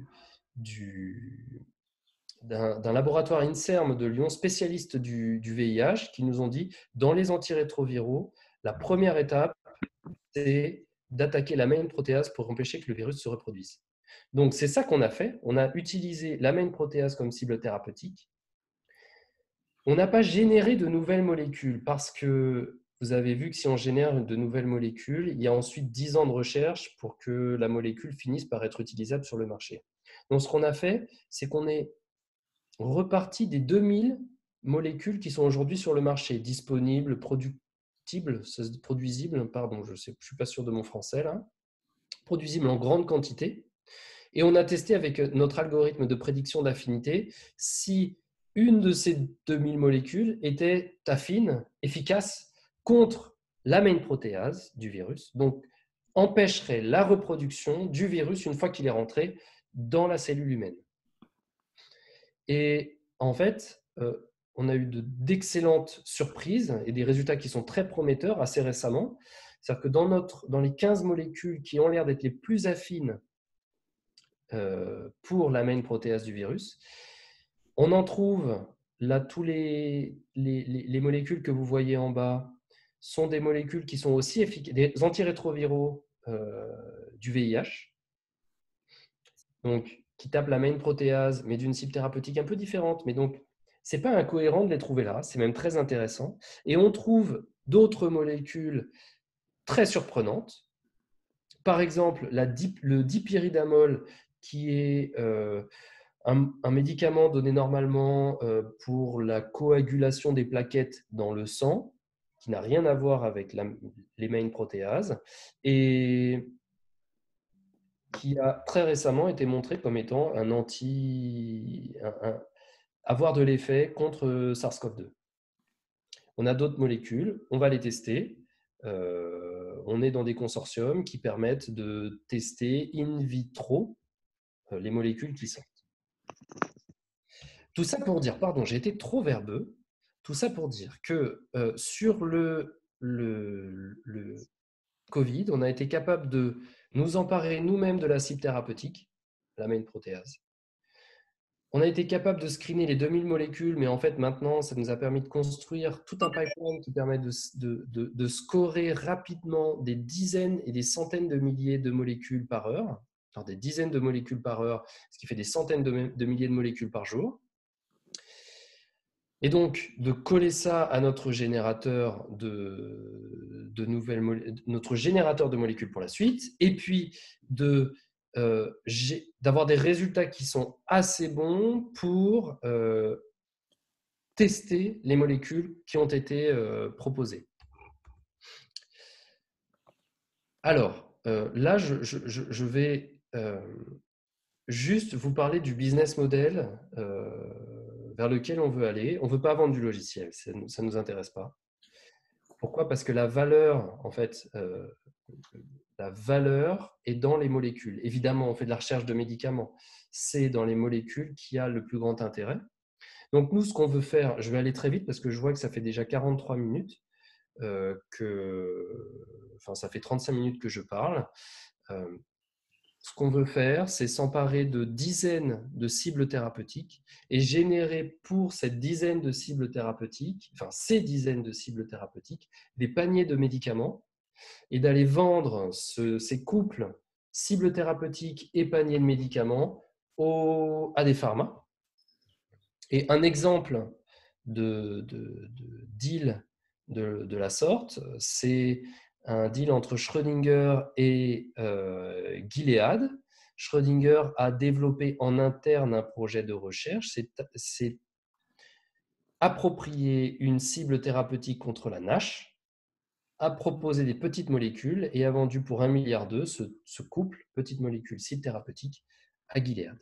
du, d'un, d'un laboratoire INSERM de Lyon, spécialiste du, du V I H, qui nous ont dit, dans les antirétroviraux, la première étape, c'est d'attaquer la main protéase pour empêcher que le virus se reproduise. Donc, c'est ça qu'on a fait. On a utilisé la main protéase comme cible thérapeutique. On n'a pas généré de nouvelles molécules parce que vous avez vu que si on génère de nouvelles molécules, il y a ensuite dix ans de recherche pour que la molécule finisse par être utilisable sur le marché. Donc, ce qu'on a fait, c'est qu'on est reparti des deux mille molécules qui sont aujourd'hui sur le marché, disponibles, productibles, produisibles, pardon, je ne suis pas sûr de mon français là, produisibles en grande quantité. Et on a testé avec notre algorithme de prédiction d'affinité si une de ces deux mille molécules était affine, efficace contre la main protéase du virus, donc empêcherait la reproduction du virus une fois qu'il est rentré dans la cellule humaine. Et en fait, euh, on a eu de, d'excellentes surprises et des résultats qui sont très prometteurs assez récemment. C'est-à-dire que dans, notre, dans les quinze molécules qui ont l'air d'être les plus affines euh, pour la main protéase du virus, on en trouve là, tous les, les, les molécules que vous voyez en bas sont des molécules qui sont aussi efficaces, des antirétroviraux euh, du V I H. Donc, qui tapent la main protéase, mais d'une cible thérapeutique un peu différente. Mais donc, ce n'est pas incohérent de les trouver là, c'est même très intéressant. Et on trouve d'autres molécules très surprenantes. Par exemple, la dip, le dipyridamol, qui est euh, un, un médicament donné normalement euh, pour la coagulation des plaquettes dans le sang, qui n'a rien à voir avec la, les main protéases, et qui a très récemment été montré comme étant un anti, un, un, avoir de l'effet contre SARS-CoV deux. On a d'autres molécules, on va les tester. Euh, on est dans des consortiums qui permettent de tester in vitro euh, les molécules qui sortent. Tout ça pour dire, pardon, j'ai été trop verbeux, tout ça pour dire que euh, sur le, le, le Covid, on a été capable de nous emparer nous-mêmes de la cible thérapeutique, la main protéase. On a été capable de screener les deux mille molécules, mais en fait, maintenant, ça nous a permis de construire tout un pipeline qui permet de, de, de, de scorer rapidement des dizaines et des centaines de milliers de molécules par heure, alors des dizaines de molécules par heure, ce qui fait des centaines de, de milliers de molécules par jour. Et donc, de coller ça à notre générateur de, de nouvelles, notre générateur de molécules pour la suite, et puis de Euh, d'avoir des résultats qui sont assez bons pour euh, tester les molécules qui ont été euh, proposées. Alors, euh, là, je, je, je vais euh, juste vous parler du business model euh, vers lequel on veut aller. On ne veut pas vendre du logiciel, ça ne nous intéresse pas. Pourquoi ? Parce que la valeur, en fait, euh, la valeur est dans les molécules. Évidemment, on fait de la recherche de médicaments. C'est dans les molécules qu'il y a le plus grand intérêt. Donc, nous, ce qu'on veut faire, je vais aller très vite parce que je vois que ça fait déjà quarante-trois minutes, euh, que, enfin, ça fait trente-cinq minutes que je parle. Euh, ce qu'on veut faire, c'est s'emparer de dizaines de cibles thérapeutiques et générer pour cette dizaine de cibles thérapeutiques, enfin, ces dizaines de cibles thérapeutiques, des paniers de médicaments et d'aller vendre ce, ces couples cibles thérapeutiques et paniers de médicaments au, à des pharma. Et un exemple de, de, de deal de, de la sorte, c'est un deal entre Schrödinger et euh, Gilead. Schrödinger a développé en interne un projet de recherche, c'est approprier une cible thérapeutique contre la NASH, a proposé des petites molécules et a vendu pour un milliard d'euros ce, ce couple, petite molécule cible thérapeutique, à Gilead.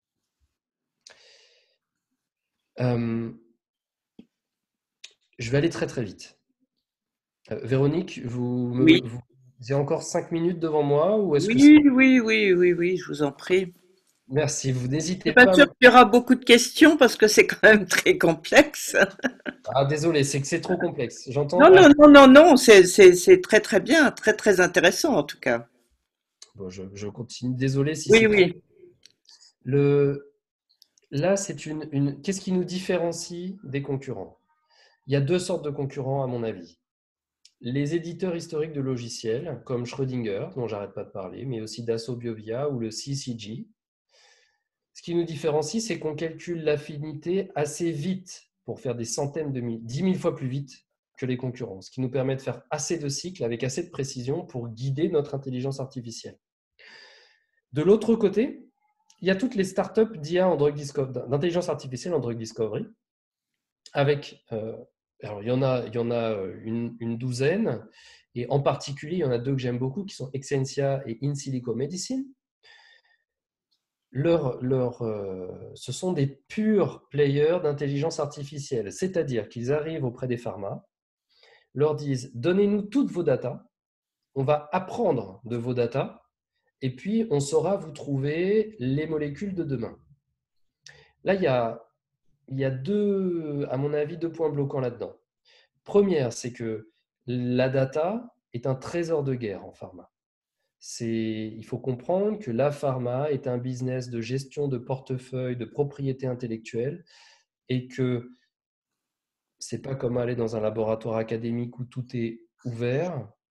Euh, je vais aller très très vite. Euh, Véronique, vous, me, Oui. vous avez encore cinq minutes devant moi ou est-ce Oui, que oui, oui, oui, oui, je vous en prie. Merci, vous Je n'hésitez suis pas pas à sûre me... qu'il y aura beaucoup de questions parce que c'est quand même très complexe. Ah, désolé, c'est que c'est trop complexe. J'entends... Non, Ah, non, non, non, non, c'est, c'est, c'est très, très bien, très, très intéressant en tout cas. bon, je, je continue, désolé si Oui, c'est trop... oui. Le... Là, c'est une, une... Qu'est-ce qui nous différencie des concurrents ? Il y a deux sortes de concurrents à mon avis. Les éditeurs historiques de logiciels, comme Schrödinger, dont j'arrête pas de parler, mais aussi Dassault Biovia ou le C C G. Ce qui nous différencie, c'est qu'on calcule l'affinité assez vite pour faire des centaines de mille, dix mille fois plus vite que les concurrents, ce qui nous permet de faire assez de cycles avec assez de précision pour guider notre intelligence artificielle. De l'autre côté, il y a toutes les startups d'I A en drug discovery, d'intelligence artificielle en drug discovery, avec euh, alors, il y en a, il y en a une, une douzaine, et en particulier, il y en a deux que j'aime beaucoup, qui sont Exscientia et In Silico Medicine. Leur, leur, euh, ce sont des purs players d'intelligence artificielle, c'est-à-dire qu'ils arrivent auprès des pharma, leur disent « Donnez-nous toutes vos datas, on va apprendre de vos datas, et puis on saura vous trouver les molécules de demain. » Là, il y a, il y a deux, à mon avis, deux points bloquants là-dedans. Première, c'est que la data est un trésor de guerre en pharma. Il faut comprendre que la pharma est un business de gestion de portefeuille, de propriété intellectuelle, et que ce n'est pas comme aller dans un laboratoire académique où tout est ouvert.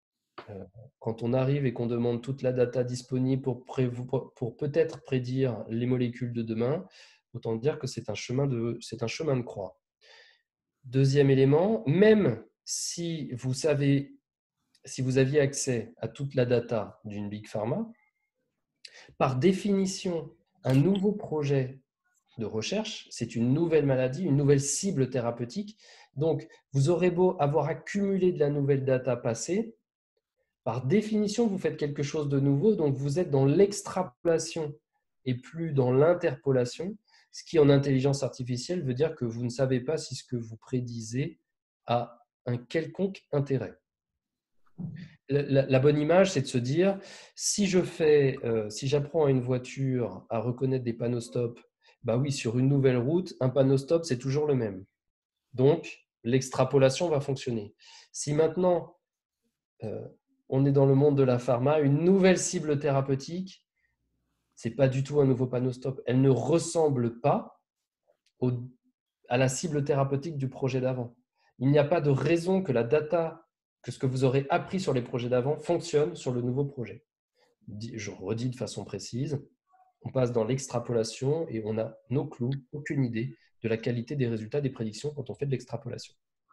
euh, quand on arrive et qu'on demande toute la data disponible pour, prévo- pour peut-être prédire les molécules de demain, autant dire que c'est un chemin de, c'est un chemin de croix. Deuxième élément, même si vous savez, si vous aviez accès à toute la data d'une Big Pharma, par définition, un nouveau projet de recherche, c'est une nouvelle maladie, une nouvelle cible thérapeutique. Donc, vous aurez beau avoir accumulé de la nouvelle data passée, par définition, vous faites quelque chose de nouveau, donc vous êtes dans l'extrapolation et plus dans l'interpolation, ce qui en intelligence artificielle veut dire que vous ne savez pas si ce que vous prédisez a un quelconque intérêt. La, la, la bonne image, c'est de se dire, si je fais, euh, si j'apprends à une voiture à reconnaître des panneaux stop, bah oui, sur une nouvelle route, un panneau stop, c'est toujours le même. Donc, l'extrapolation va fonctionner. Si maintenant, euh, on est dans le monde de la pharma, une nouvelle cible thérapeutique, ce n'est pas du tout un nouveau panneau stop. Elle ne ressemble pas au, à la cible thérapeutique du projet d'avant. Il n'y a pas de raison que la data, que ce que vous aurez appris sur les projets d'avant fonctionne sur le nouveau projet. Je redis de façon précise, on passe dans l'extrapolation et on n'a no clous, aucune idée de la qualité des résultats des prédictions quand on fait de l'extrapolation.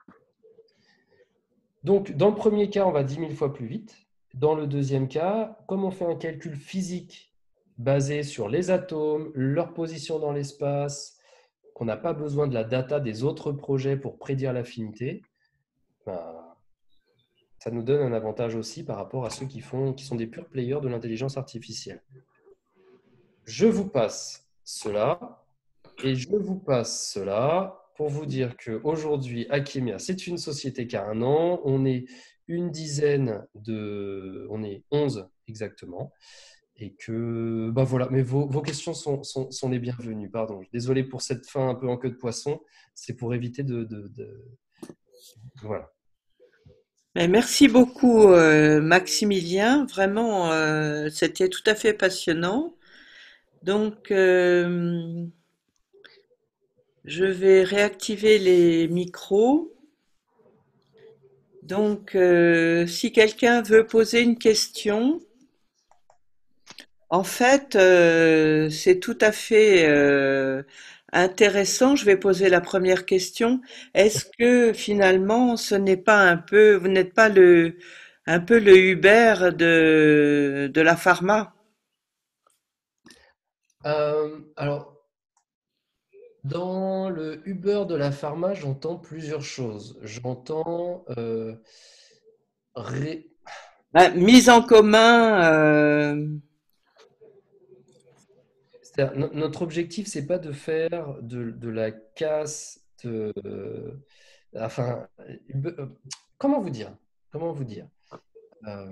Donc, dans le premier cas, on va dix mille fois plus vite. Dans le deuxième cas, comme on fait un calcul physique basé sur les atomes, leur position dans l'espace, qu'on n'a pas besoin de la data des autres projets pour prédire l'affinité, ben, ça nous donne un avantage aussi par rapport à ceux qui, font, qui sont des purs players de l'intelligence artificielle. Je vous passe cela et je vous passe cela pour vous dire qu'aujourd'hui, Akemia, c'est une société qui a un an. On est une dizaine de... On est onze exactement. Et que... Ben voilà, mais vos, vos questions sont, sont, sont les bienvenues. Pardon. Désolé pour cette fin un peu en queue de poisson. C'est pour éviter de... de, de... Voilà. Mais merci beaucoup, euh, Maximilien. Vraiment, euh, c'était tout à fait passionnant. Donc, euh, je vais réactiver les micros. Donc, euh, si quelqu'un veut poser une question, en fait, euh, c'est tout à fait euh, intéressant. Je vais poser la première question. Est-ce que finalement, ce n'est pas un peu, vous n'êtes pas le, un peu le Uber de, de la pharma? Euh, alors, dans le Uber de la pharma, j'entends plusieurs choses. J'entends euh, ré... Ah, mise en commun. euh, C'est-à-dire, no- notre objectif, c'est pas de faire de, de la casse. De, euh, enfin, Uber- euh, comment vous dire? Comment vous dire? Euh,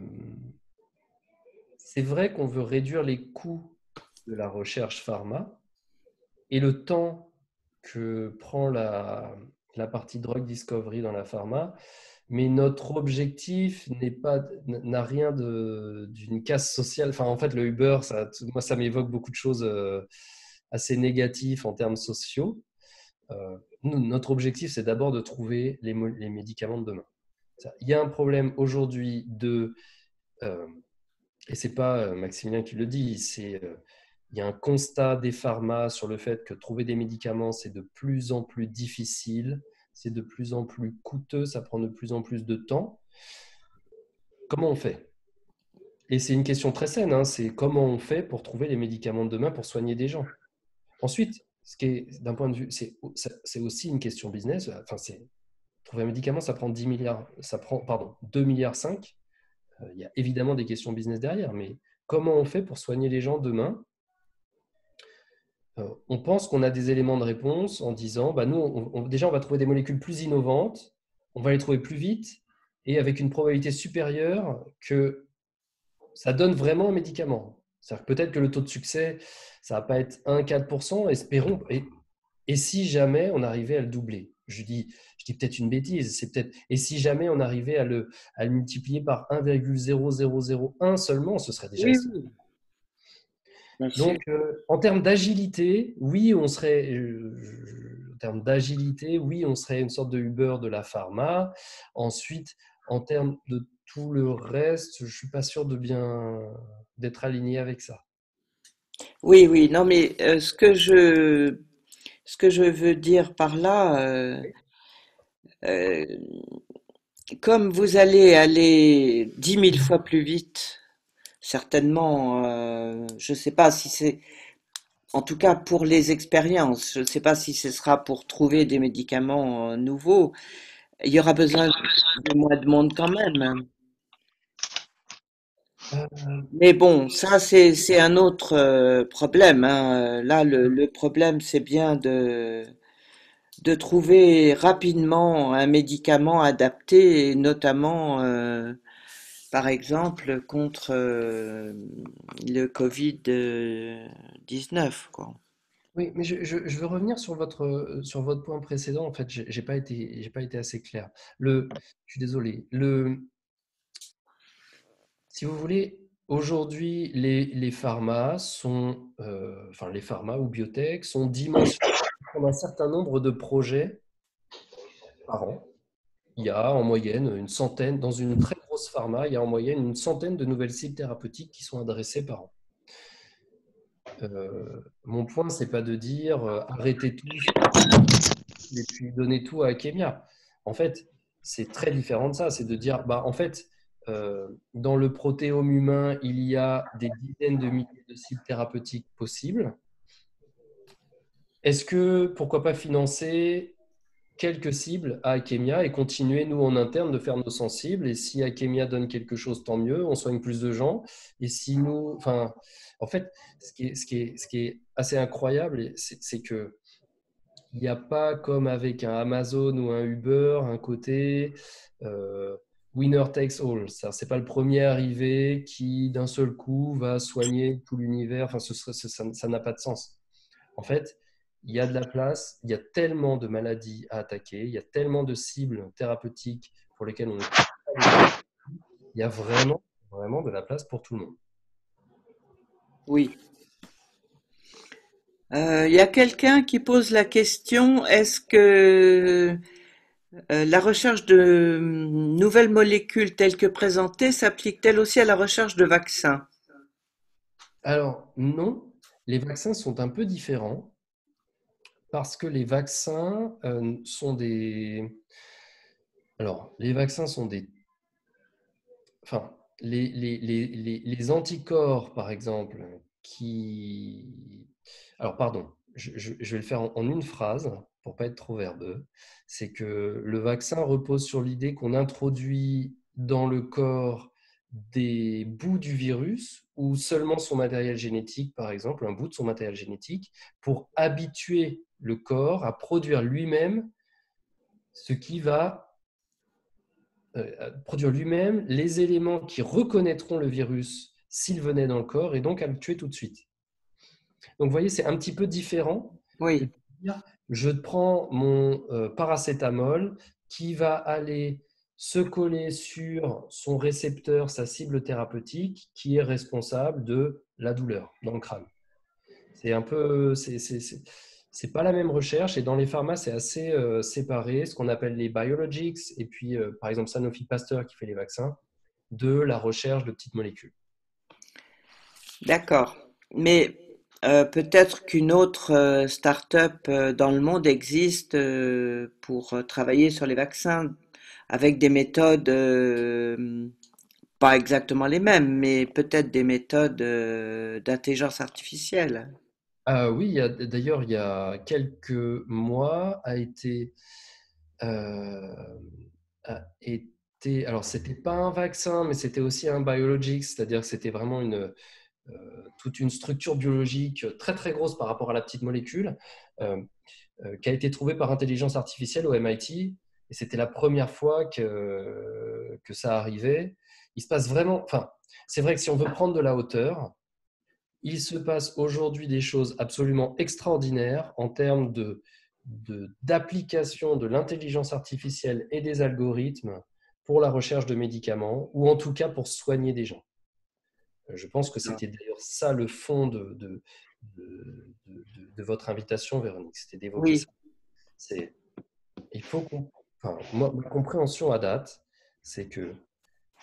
c'est vrai qu'on veut réduire les coûts de la recherche pharma et le temps que prend la, la partie drug discovery dans la pharma, mais notre objectif n'est pas, n'a rien de, d'une casse sociale. Enfin, en fait, le Uber, ça, moi, ça m'évoque beaucoup de choses euh, assez négatives en termes sociaux. Euh, nous, notre objectif, c'est d'abord de trouver les, mo- les médicaments de demain. Il y a un problème aujourd'hui de, euh, et c'est pas euh, Maximilien qui le dit, c'est euh, il y a un constat des pharmas sur le fait que trouver des médicaments, c'est de plus en plus difficile, c'est de plus en plus coûteux, ça prend de plus en plus de temps. Comment on fait? Et c'est une question très saine, hein, c'est comment on fait pour trouver les médicaments de demain pour soigner des gens. Ensuite, ce qui est d'un point de vue, c'est c'est aussi une question business. Enfin, c'est trouver un médicament, ça prend dix milliards, ça prend pardon deux milliards cinq. Euh, il y a évidemment des questions business derrière, mais comment on fait pour soigner les gens demain? Euh, on pense qu'on a des éléments de réponse en disant, bah nous, on, on, déjà, on va trouver des molécules plus innovantes, on va les trouver plus vite et avec une probabilité supérieure que ça donne vraiment un médicament. C'est-à-dire que peut-être que le taux de succès, ça va pas être un à quatre pour cent, espérons. Et, et si jamais on arrivait à le doubler? Je dis, je dis peut-être une bêtise, c'est peut-être. Et si jamais on arrivait à le, à le multiplier par un virgule zéro zéro zéro un seulement, ce serait déjà. Oui, oui, bien sûr. Donc, euh, en termes d'agilité, oui, on serait. Euh, en termes d'agilité, oui, on serait une sorte de Uber de la pharma. Ensuite, en termes de tout le reste, je ne suis pas sûr de bien d'être aligné avec ça. Oui, oui, non, mais euh, ce que je, ce que je veux dire par là, euh, euh, comme vous allez aller dix mille fois plus vite, certainement, euh, je ne sais pas si c'est, en tout cas pour les expériences, je ne sais pas si ce sera pour trouver des médicaments euh, nouveaux, il y aura besoin de moins de monde quand même. Euh, Mais bon, ça c'est c'est un autre euh, problème, hein. Là, le, le problème c'est bien de de trouver rapidement un médicament adapté, et notamment euh, par exemple contre euh, le Covid dix-neuf, quoi. oui, mais je, je- je veux revenir sur votre, sur votre point précédent. En fait, j'ai j'ai pas été, j'ai pas été assez clair. Le, je suis désolé. Le, Si vous voulez, aujourd'hui, les, les pharma sont, euh, enfin les pharma ou biotech sont dimensionnés pour un certain nombre de projets par an. Il y a en moyenne une centaine, dans une très grosse pharma, il y a en moyenne une centaine de nouvelles cibles thérapeutiques qui sont adressées par an. Euh, mon point, c'est pas de dire euh, arrêtez tout et puis donnez tout à Akemia. En fait, c'est très différent de ça. C'est de dire, bah, en fait, euh, dans le protéome humain, il y a des dizaines de milliers de cibles thérapeutiques possibles. Est-ce que, pourquoi pas financer quelques cibles à Akemia et continuer, nous, en interne, de faire nos sensibles. Et si Akemia donne quelque chose, tant mieux, on soigne plus de gens. Et si nous... Enfin, en fait, ce qui est, ce qui est, ce qui est assez incroyable, c'est c'est que il n'y a pas comme avec un Amazon ou un Uber, un côté euh, winner takes all. Ce n'est pas le premier arrivé qui, d'un seul coup, va soigner tout l'univers. Enfin, ce serait, ça ça n'a pas de sens. En fait, il y a de la place, il y a tellement de maladies à attaquer, il y a tellement de cibles thérapeutiques pour lesquelles on est... Il y a vraiment, vraiment de la place pour tout le monde. Oui. Euh, Il y a quelqu'un qui pose la question, est-ce que euh, la recherche de hum, nouvelles molécules telles que présentées s'applique-t-elle aussi à la recherche de vaccins? Alors, non, les vaccins sont un peu différents parce que les vaccins euh, sont des... Alors, les vaccins sont des... Enfin, les, les, les, les, les anticorps, par exemple, qui... Alors, pardon, je, je- je vais le faire en, en une phrase pour pas être trop verbeux. C'est que le vaccin repose sur l'idée qu'on introduit dans le corps des bouts du virus ou seulement son matériel génétique, par exemple, un bout de son matériel génétique, pour habituer le corps à produire lui-même ce qui va euh, produire lui-même les éléments qui reconnaîtront le virus s'il venait dans le corps et donc à le tuer tout de suite. Donc vous voyez, c'est un petit peu différent que Oui, de dire je prends mon euh, paracétamol qui va aller se coller sur son récepteur, sa cible thérapeutique, qui est responsable de la douleur dans le crâne. C'est un peu, c'est, c'est, c'est, c'est pas la même recherche et dans les pharma, c'est assez euh, séparé, ce qu'on appelle les biologics et puis euh, par exemple Sanofi Pasteur qui fait les vaccins, de la recherche de petites molécules. d'accord. Mais euh, peut-être qu'une autre euh, start-up euh, dans le monde existe euh, pour euh, travailler sur les vaccins avec des méthodes euh, pas exactement les mêmes, mais peut-être des méthodes euh, d'intelligence artificielle. Ah oui, il y a, d'ailleurs, il y a quelques mois a été, euh, a été alors c'était pas un vaccin, mais c'était aussi un biologic, c'est-à-dire que c'était vraiment une, euh, toute une structure biologique très très grosse par rapport à la petite molécule, euh, euh, qui a été trouvée par intelligence artificielle au M I T. Et c'était la première fois que, que ça arrivait. Il se passe vraiment, enfin, c'est vrai que si on veut prendre de la hauteur, il se passe aujourd'hui des choses absolument extraordinaires en termes de, de- d'application de l'intelligence artificielle et des algorithmes pour la recherche de médicaments, ou en tout cas pour soigner des gens. Je pense que c'était d'ailleurs ça le fond de, de, de, de- de votre invitation, Véronique, c'était d'évoquer Oui, ça. C'est, il faut qu'on, enfin, moi, ma compréhension à date, c'est que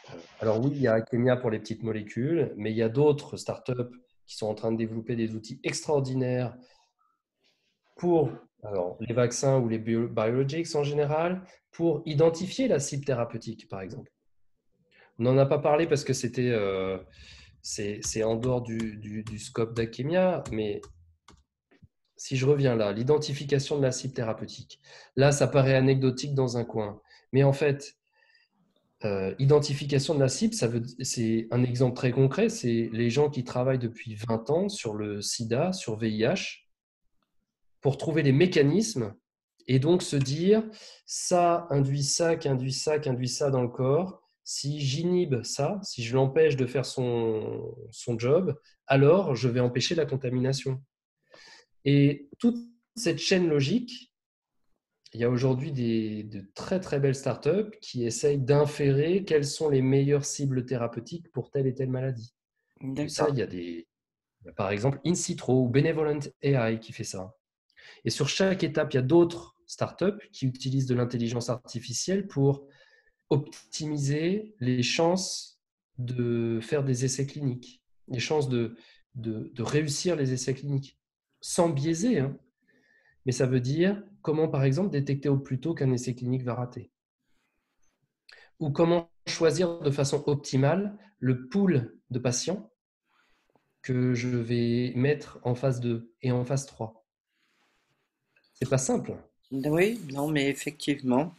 Alors oui, il y a Akemia pour les petites molécules, mais il y a d'autres startups qui sont en train de développer des outils extraordinaires pour alors, les vaccins ou les bio- biologics en général, pour identifier la cible thérapeutique, par exemple. On n'en a pas parlé parce que c'était euh, c'est, c'est en dehors du, du, du scope d'Akemia, mais si je reviens là, l'identification de la cible thérapeutique, là, ça paraît anecdotique dans un coin. Mais en fait, euh, identification de la cible, ça veut, c'est un exemple très concret, c'est les gens qui travaillent depuis vingt ans sur le sida, sur V I H, pour trouver les mécanismes et donc se dire ça induit ça, qui induit ça, qui induit ça dans le corps. Si j'inhibe ça, si je l'empêche de faire son, son job, alors je vais empêcher la contamination. Et toute cette chaîne logique, il y a aujourd'hui des, de très très belles startups qui essayent d'inférer quelles sont les meilleures cibles thérapeutiques pour telle et telle maladie. Et ça, D'accord. il y a des, il y a par exemple InCitro ou Benevolent A I qui fait ça. Et sur chaque étape, il y a d'autres startups qui utilisent de l'intelligence artificielle pour optimiser les chances de faire des essais cliniques, les chances de, de, de réussir les essais cliniques, sans biaiser. Hein. Mais ça veut dire comment, par exemple, détecter au plus tôt qu'un essai clinique va rater. Ou comment choisir de façon optimale le pool de patients que je vais mettre en phase deux et en phase trois. C'est pas simple. Oui, non, mais effectivement.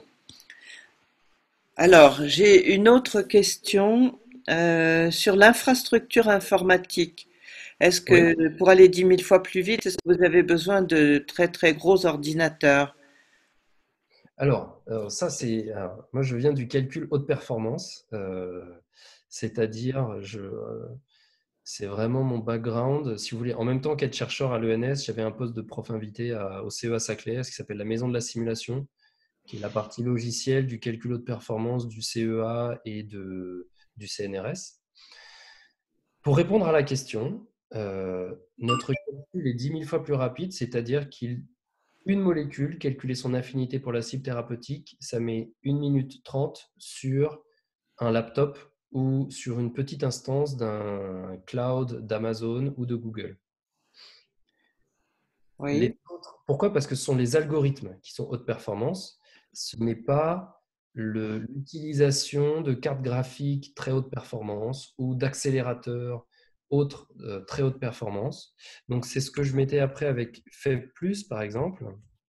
Alors, j'ai une autre question euh, sur l'infrastructure informatique. Est-ce Oui. que pour aller dix mille fois plus vite, est-ce que vous avez besoin de très très gros ordinateurs? Alors, euh, ça, c'est. alors, moi, je viens du calcul haute performance, euh, c'est-à-dire, je, euh, c'est vraiment mon background. Si vous voulez, en même temps qu'être chercheur à l'E N S, j'avais un poste de prof invité à- au C E A Saclay, ce qui s'appelle la Maison de la Simulation, qui est la partie logicielle du calcul haute performance du C E A et de, du C N R S. Pour répondre à la question, euh, notre calcul est dix mille fois plus rapide, c'est-à-dire qu'il une molécule, calculer son affinité pour la cible thérapeutique, ça met une minute trente sur un laptop ou sur une petite instance d'un cloud d'Amazon ou de Google. Les Oui, autres, pourquoi? Parce que ce sont les algorithmes qui sont haute performance. Ce n'est pas le- l'utilisation de cartes graphiques très haute performance ou d'accélérateurs autres euh, très haute performance. Donc, c'est ce que je mettais après avec Fab plus, par exemple.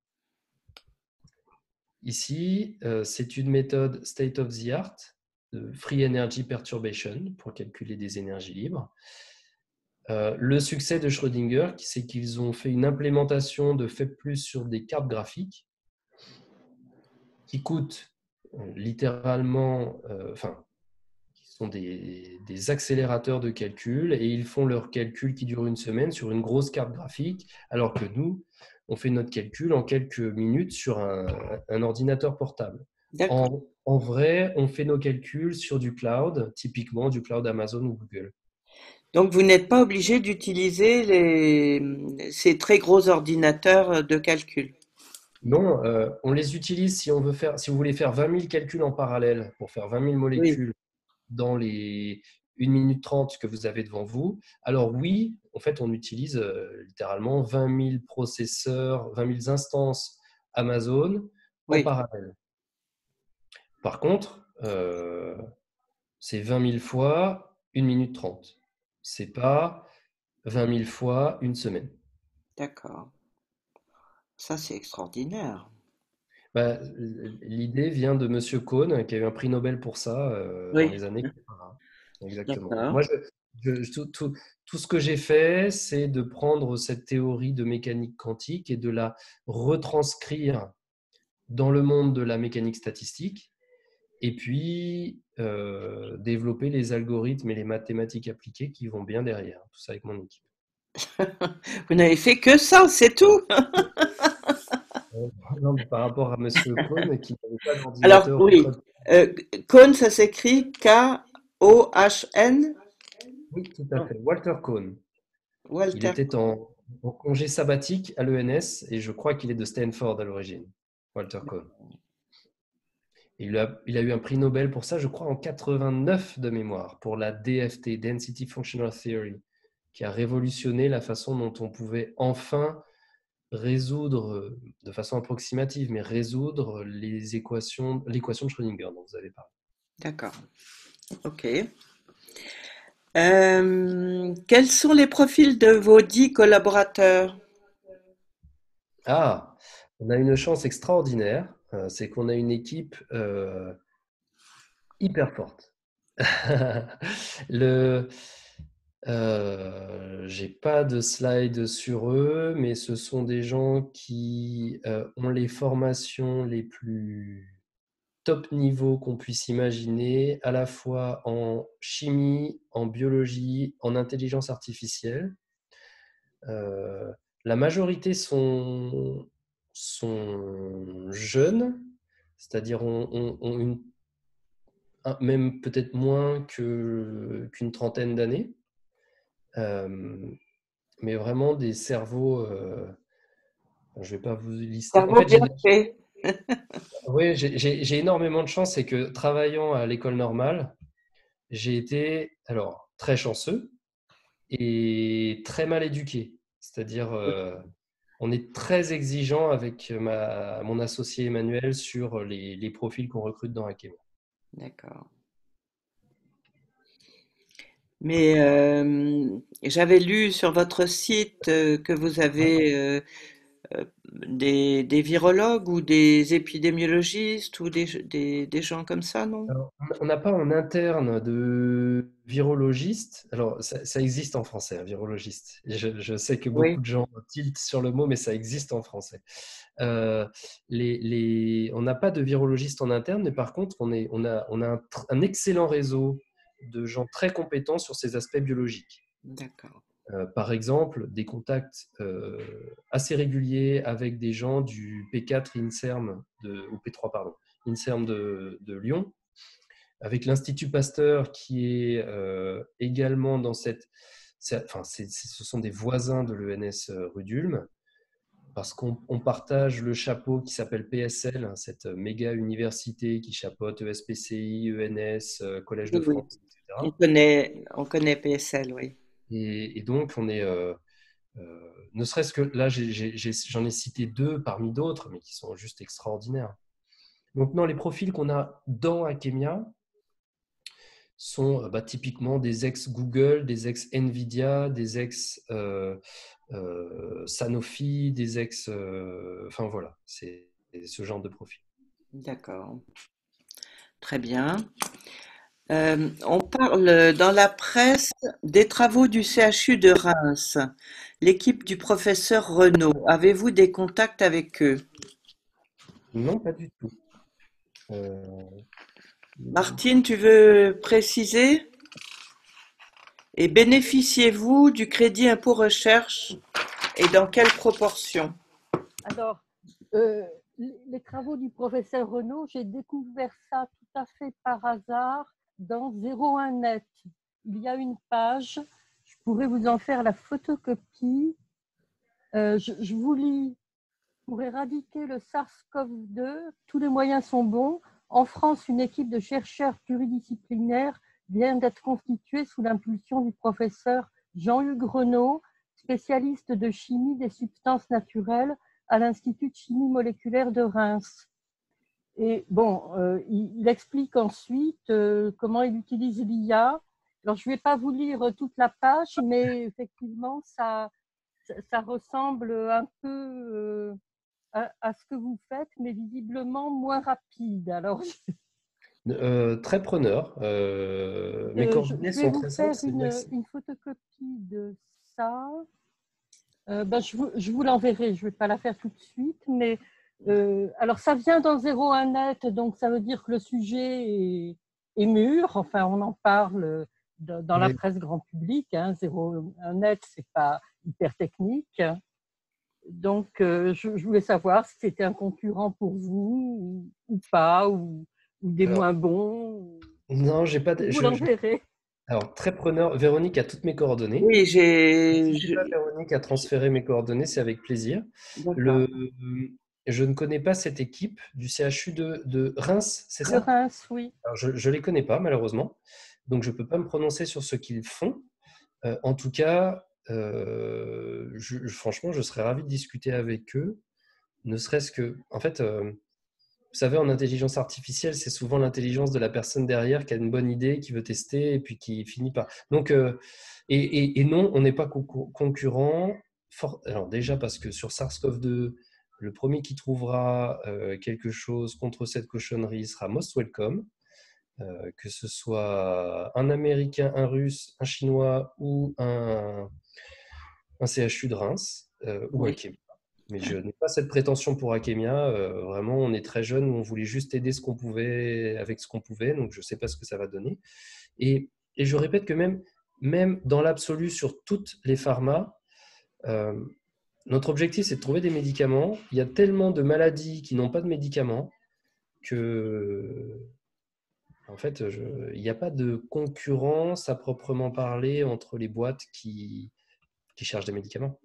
Ici, euh, c'est une méthode state of the art de Free Energy Perturbation pour calculer des énergies libres. Euh, le succès de Schrödinger, c'est qu'ils ont fait une implémentation de Fab plus sur des cartes graphiques qui coûtent euh, littéralement, euh, enfin, qui sont des, des accélérateurs de calcul et ils font leur calcul qui dure une semaine sur une grosse carte graphique, alors que nous, on fait notre calcul en quelques minutes sur un, un ordinateur portable. d'accord. En, en vrai, on fait nos calculs sur du cloud, typiquement du cloud Amazon ou Google. Donc vous n'êtes pas obligé d'utiliser les, ces très gros ordinateurs de calcul. Non, euh, on les utilise si on veut faire, si vous voulez faire vingt mille calculs en parallèle pour faire vingt mille Oui, molécules dans les une minute trente que vous avez devant vous. Alors oui, en fait, on utilise euh, littéralement vingt mille processeurs, vingt mille instances Amazon en oui, parallèle. Par contre, euh, c'est vingt mille fois une minute trente. C'est pas vingt mille fois une semaine. d'accord. Ça, c'est extraordinaire. Bah, l'idée vient de Monsieur Cohn, qui a eu un prix Nobel pour ça euh, dans Oui, les années quatre-vingts. Exactement. d'accord. Moi, je, je- tout, tout- tout ce que j'ai fait, c'est de prendre cette théorie de mécanique quantique et de la retranscrire dans le monde de la mécanique statistique, et puis euh, développer les algorithmes et les mathématiques appliquées qui vont bien derrière. Tout ça avec mon équipe. Vous n'avez fait que ça, c'est tout. Euh, non, mais par rapport à Monsieur Cohn, qui n'avait pas Alors, d'ordinateur oui, ultra. euh, Cohn, ça s'écrit K O H N. Oui, tout à fait. Walter Cohn. Il Walter. était en, en congé sabbatique à l'E N S et je crois qu'il est de Stanford à l'origine, Walter Cohn. Il a, il a eu un prix Nobel pour ça, je crois, en quatre-vingt-neuf de mémoire, pour la D F T, Density Functional Theory, qui a révolutionné la façon dont on pouvait enfin résoudre, de façon approximative, mais résoudre les équations, l'équation de Schrödinger dont vous avez parlé. D'accord. Ok. Euh, quels sont les profils de vos dix collaborateurs? Ah, on a une chance extraordinaire, euh, c'est qu'on a une équipe euh, hyper forte. Le, euh, j'ai pas de slide sur eux, mais ce sont des gens qui euh, ont les formations les plus top niveau qu'on puisse imaginer, à la fois en chimie, en biologie, en intelligence artificielle. Euh, la majorité sont, sont jeunes, c'est-à-dire ont, ont- ont une, un- même peut-être moins que, qu'une trentaine d'années, Euh, mais vraiment des cerveaux. Euh, je ne vais pas vous lister. En Cerveau fait, j'ai, bien fait. oui, j'ai, j'ai- j'ai énormément de chance, c'est que travaillant à l'école normale, j'ai été alors très chanceux et très mal éduqué. C'est-à-dire, euh, on est très exigeant avec ma, mon associé Emmanuel sur les, les profils qu'on recrute dans Akema. D'accord. Mais euh, j'avais lu sur votre site euh, que vous avez euh, euh, des, des virologues ou des épidémiologistes ou des, des, des gens comme ça, non? Alors, on n'a pas en interne de virologiste. Alors, ça, ça existe en français, un virologiste. Je, je sais que beaucoup Oui, de gens tiltent sur le mot, mais ça existe en français. Euh, les, les- on n'a pas de virologiste en interne, mais par contre, on, est, on a, on a un, tr- un excellent réseau de gens très compétents sur ces aspects biologiques. d'accord. Euh, par exemple, des contacts euh, assez réguliers avec des gens du P quatre INSERM, de, ou P trois, pardon, INSERM de, de Lyon, avec l'Institut Pasteur qui est euh, également dans cette... c'est- Enfin, c'est- c'est- ce sont des voisins de l'E N S rue d'Ulm, parce qu'on on partage le chapeau qui s'appelle P S L, hein, cette méga université qui chapeaute E S P C I, E N S, euh, Collège de Oui, oui. France, On et cetera. connaît, on connaît P S L, oui. Et, et donc, on est... euh, euh, ne serait-ce que là, j'ai- j'ai- j'ai- j'en ai cité deux parmi d'autres, mais qui sont juste extraordinaires. Donc, non, les profils qu'on a dans Akemia, sont euh, bah, typiquement des ex-Google, des ex-Nvidia, des ex-Sanofi, des ex... euh, enfin voilà, c'est ce genre de profil. D'accord. Très bien. Euh, on parle dans la presse des travaux du C H U de Reims, l'équipe du professeur Renaud. Avez-vous des contacts avec eux? Non, pas du tout. Euh, Martine, tu veux préciser? Et bénéficiez-vous du crédit impôt recherche et dans quelle proportion? Alors, euh, les les travaux du professeur Renaud, j'ai découvert ça tout à fait par hasard dans zéro un net. Il y a une page, je pourrais vous en faire la photocopie. Euh, je, je vous lis: pour éradiquer le SARS-CoV deux, tous les moyens sont bons. En France, une équipe de chercheurs pluridisciplinaires vient d'être constituée sous l'impulsion du professeur Jean-Hugues Renaud, spécialiste de chimie des substances naturelles à l'Institut de chimie moléculaire de Reims. Et bon, euh, il, il explique ensuite euh, comment il utilise l'I A. Alors, je ne vais pas vous lire toute la page, mais effectivement, ça, ça, ça ressemble un peu euh, à, à ce que vous faites, mais visiblement moins rapide. Alors, euh, très preneur. Euh, mes euh, je, coordonnées je vais sont vous très simples. faire C'est une, Maxime. une photocopie de ça. Euh, ben, je vous, je vous l'enverrai, je ne vais pas la faire tout de suite, mais euh, alors ça vient dans zéro un net, donc ça veut dire que le sujet est, est mûr, enfin on en parle dans, dans la Oui. presse grand public, hein, zéro un net, c'est pas hyper technique, donc euh, je, je voulais savoir si c'était un concurrent pour vous ou, ou pas, ou, ou des Alors, moins bons, non, j'ai pas. je de- vous je- je- l'enverrai. Alors, très preneur. Véronique a toutes mes coordonnées. Oui, j'ai, N'hésitez pas, je- Véronique, à transférer mes coordonnées, c'est avec plaisir. d'accord. Le, je ne connais pas cette équipe du C H U de, de Reims, c'est De ça? Reims, oui. Alors, je ne les connais pas, malheureusement. Donc, je ne peux pas me prononcer sur ce qu'ils font. Euh, en tout cas, euh, je, franchement, je serais ravi de discuter avec eux. Ne serait-ce que... En fait, euh, vous savez, en intelligence artificielle, c'est souvent l'intelligence de la personne derrière qui a une bonne idée, qui veut tester et puis qui finit par... Donc, euh, et, et, et non, on n'est pas co- concurrent. For... Alors déjà, parce que sur SARS-CoV deux, le premier qui trouvera euh, quelque chose contre cette cochonnerie sera most welcome. Euh, que ce soit un Américain, un Russe, un Chinois ou un, un C H U de Reims euh, ou Oui. Akemia. Mais je n'ai pas cette prétention pour Akemia. Euh, vraiment, on est très jeune, on voulait juste aider ce qu'on pouvait avec ce qu'on pouvait, donc je ne sais pas ce que ça va donner. Et, et je répète que même, même dans l'absolu, sur toutes les pharmas, euh, notre objectif, c'est de trouver des médicaments. Il y a tellement de maladies qui n'ont pas de médicaments que... En fait, je, il n'y a pas de concurrence à proprement parler entre les boîtes qui, qui cherchent des médicaments.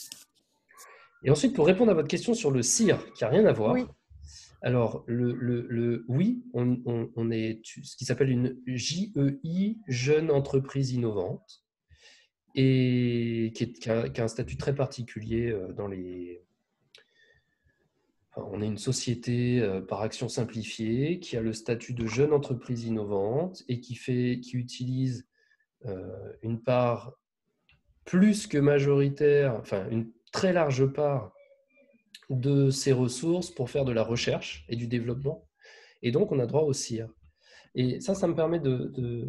Et ensuite, pour répondre à votre question sur le C I R, qui n'a rien à voir, Oui. alors, le, le, le, oui, on, on, on est ce qui s'appelle une J E I, Jeune Entreprise Innovante, et qui, est, qui, a, qui a un statut très particulier dans les... Enfin, on est une société euh, par action simplifiée qui a le statut de jeune entreprise innovante et qui, fait, qui utilise euh, une part plus que majoritaire, enfin une très large part de ses ressources pour faire de la recherche et du développement. Et donc, on a droit au C I R. Et ça, ça me permet de... de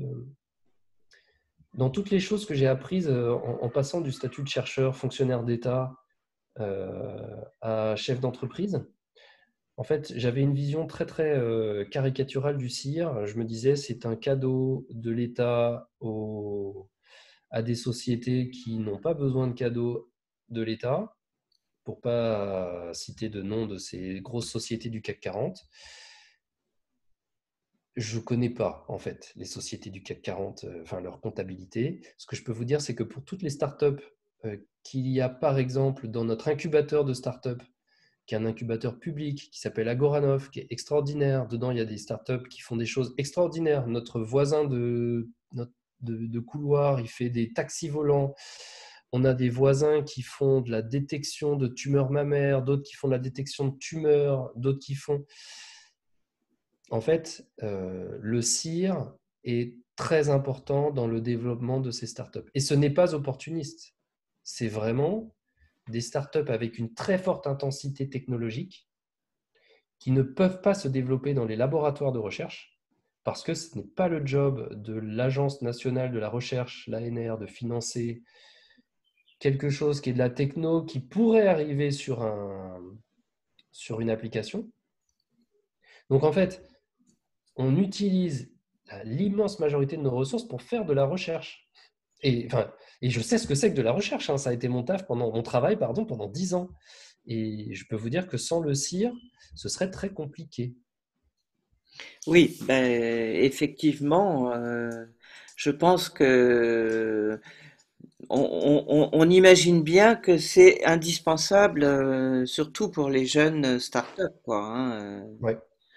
dans toutes les choses que j'ai apprises en, en passant du statut de chercheur, fonctionnaire d'État euh, à chef d'entreprise, en fait, j'avais une vision très, très euh, caricaturale du C I R. Je me disais, c'est un cadeau de l'État au, à des sociétés qui n'ont pas besoin de cadeaux de l'État, pour ne pas citer de nom de ces grosses sociétés du C A C quarante. Je ne connais pas, en fait, les sociétés du C A C quarante, euh, enfin leur comptabilité. Ce que je peux vous dire, c'est que pour toutes les startups euh, qu'il y a, par exemple, dans notre incubateur de startups, qui est un incubateur public qui s'appelle Agoranov, qui est extraordinaire. Dedans, il y a des startups qui font des choses extraordinaires. Notre voisin de, de, de couloir, il fait des taxis volants. On a des voisins qui font de la détection de tumeurs mammaires, d'autres qui font de la détection de tumeurs, d'autres qui font... En fait, euh, le C I R est très important dans le développement de ces startups. Et ce n'est pas opportuniste. C'est vraiment des startups avec une très forte intensité technologique qui ne peuvent pas se développer dans les laboratoires de recherche parce que ce n'est pas le job de l'Agence nationale de la recherche, l'A N R, de financer quelque chose qui est de la techno qui pourrait arriver sur, un, sur une application. Donc en fait, on utilise l'immense majorité de nos ressources pour faire de la recherche. Et, enfin, et je sais ce que c'est que de la recherche. Hein. Ça a été mon taf pendant mon travail, pardon, pendant dix ans. Et je peux vous dire que sans le C I R, ce serait très compliqué. Oui, ben, effectivement, euh, je pense que on, on, on imagine bien que c'est indispensable, euh, surtout pour les jeunes startups, quoi. Hein. Ouais.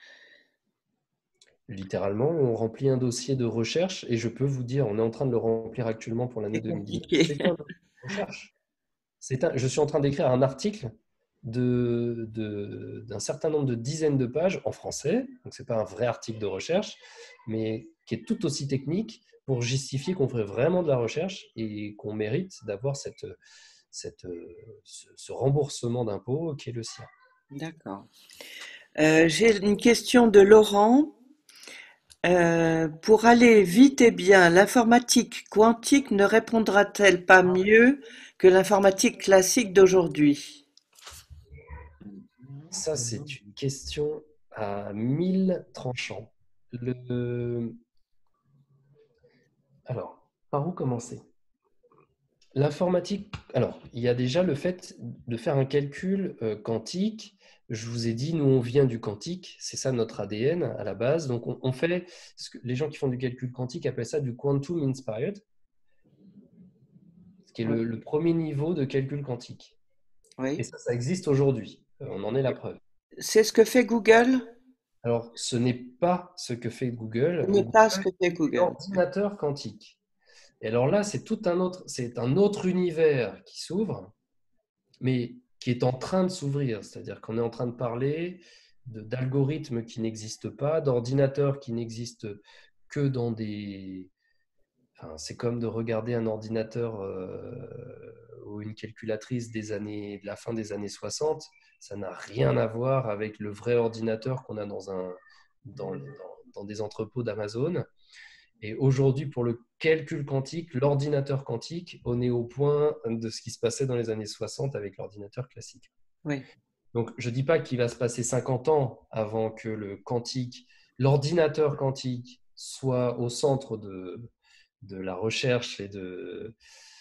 Littéralement, on remplit un dossier de recherche et je peux vous dire, on est en train de le remplir actuellement pour l'année C'est deux mille dix-neuf. compliqué. C'est un dossier de recherche. C'est un, je suis en train d'écrire un article de, de, d'un certain nombre de dizaines de pages en français, donc ce n'est pas un vrai article de recherche, mais qui est tout aussi technique pour justifier qu'on ferait vraiment de la recherche et qu'on mérite d'avoir cette, cette, ce, ce remboursement d'impôt qui est le C I R. D'accord. Euh, j'ai une question de Laurent. Euh, pour aller vite et bien, l'informatique quantique ne répondra-t-elle pas mieux que l'informatique classique d'aujourd'hui? Ça, c'est une question à mille tranchants. Le... Alors, par où commencer? L'informatique, alors, il y a déjà le fait de faire un calcul euh, quantique. Je vous ai dit, nous, on vient du quantique. C'est ça notre A D N à la base. Donc, on, on fait, ce que les gens qui font du calcul quantique appellent ça du quantum inspired, ce qui est le, le premier niveau de calcul quantique. Oui. Et ça, ça existe aujourd'hui. On en est la preuve. C'est ce que fait Google? Alors, ce n'est pas ce que fait Google. Ce n'est pas ce que Google, fait c'est Google. l'ordinateur quantique. Et alors là, c'est tout un autre, c'est un autre univers qui s'ouvre, mais qui est en train de s'ouvrir. C'est-à-dire qu'on est en train de parler de- d'algorithmes qui n'existent pas, d'ordinateurs qui n'existent que dans des... Enfin, c'est comme de regarder un ordinateur euh, ou une calculatrice des années, de la fin des années soixante. Ça n'a rien à voir avec le vrai ordinateur qu'on a dans, un, dans, dans, dans des entrepôts d'Amazon. Et aujourd'hui, pour le calcul quantique, l'ordinateur quantique, on est au point de ce qui se passait dans les années soixante avec l'ordinateur classique. Oui. Donc, je ne dis pas qu'il va se passer cinquante ans avant que le quantique, l'ordinateur quantique soit au centre de, de la recherche et de...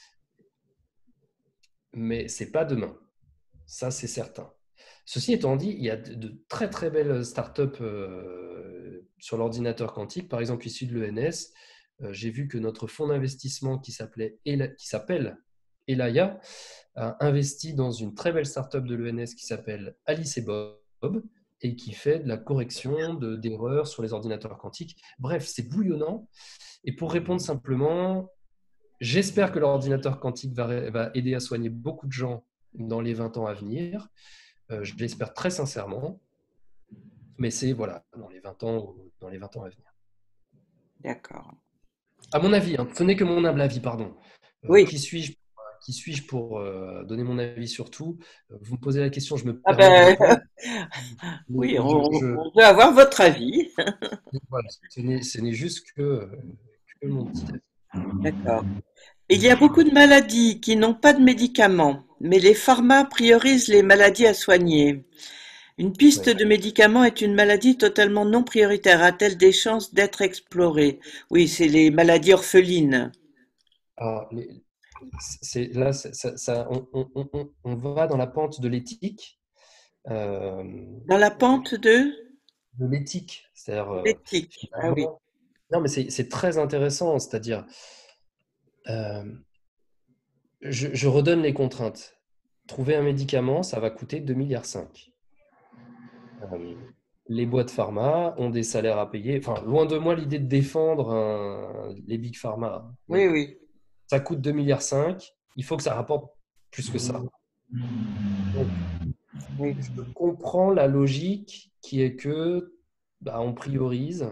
Mais ce n'est pas demain. Ça, c'est certain. Ceci étant dit, il y a de, de très très belles startups euh, sur l'ordinateur quantique, par exemple issues de l'E N S. Euh, j'ai vu que notre fonds d'investissement qui s'appelait Ela- qui s'appelle Elaya a investi dans une très belle startup de l'E N S qui s'appelle Alice et Bob et qui fait de la correction de, d'erreurs sur les ordinateurs quantiques. Bref, c'est bouillonnant. Et pour répondre simplement, j'espère que l'ordinateur quantique va, va aider à soigner beaucoup de gens dans les vingt ans à venir. Euh, je l'espère très sincèrement, mais c'est voilà, dans les vingt ans, dans les vingt ans à venir. D'accord. À mon avis, hein, ce n'est que mon humble avis, pardon. Euh, Oui. Qui suis-je qui suis-je pour euh, donner mon avis sur tout? Vous me posez la question, je me Ah permets de ben, répondre. oui, Je- on, je- on veut avoir votre avis. voilà, ce n'est ce n'est juste que, que mon petit avis. D'accord. Il y a beaucoup de maladies qui n'ont pas de médicaments, mais les pharma priorisent les maladies à soigner. Une piste Ouais. de médicament est une maladie totalement non prioritaire. A-t-elle des chances d'être explorée? Oui, c'est les maladies orphelines. Alors, les- c'est, là, ça, ça- ça- on, on- on- on va dans la pente de l'éthique. euh, Dans la pente de de l'éthique. C'est-à-dire, euh, l'éthique. Ah oui. finalement, non, mais c'est c'est très intéressant. C'est-à-dire, euh, je, je redonne les contraintes. Trouver un médicament, ça va coûter deux virgule cinq milliards. Euh, les boîtes pharma ont des salaires à payer. Enfin, loin de moi l'idée de défendre un- les big pharma. Oui, Mais oui. ça coûte deux virgule cinq milliards. Il faut que ça rapporte plus que ça. Donc, Oui. je comprends la logique qui est que bah, on priorise.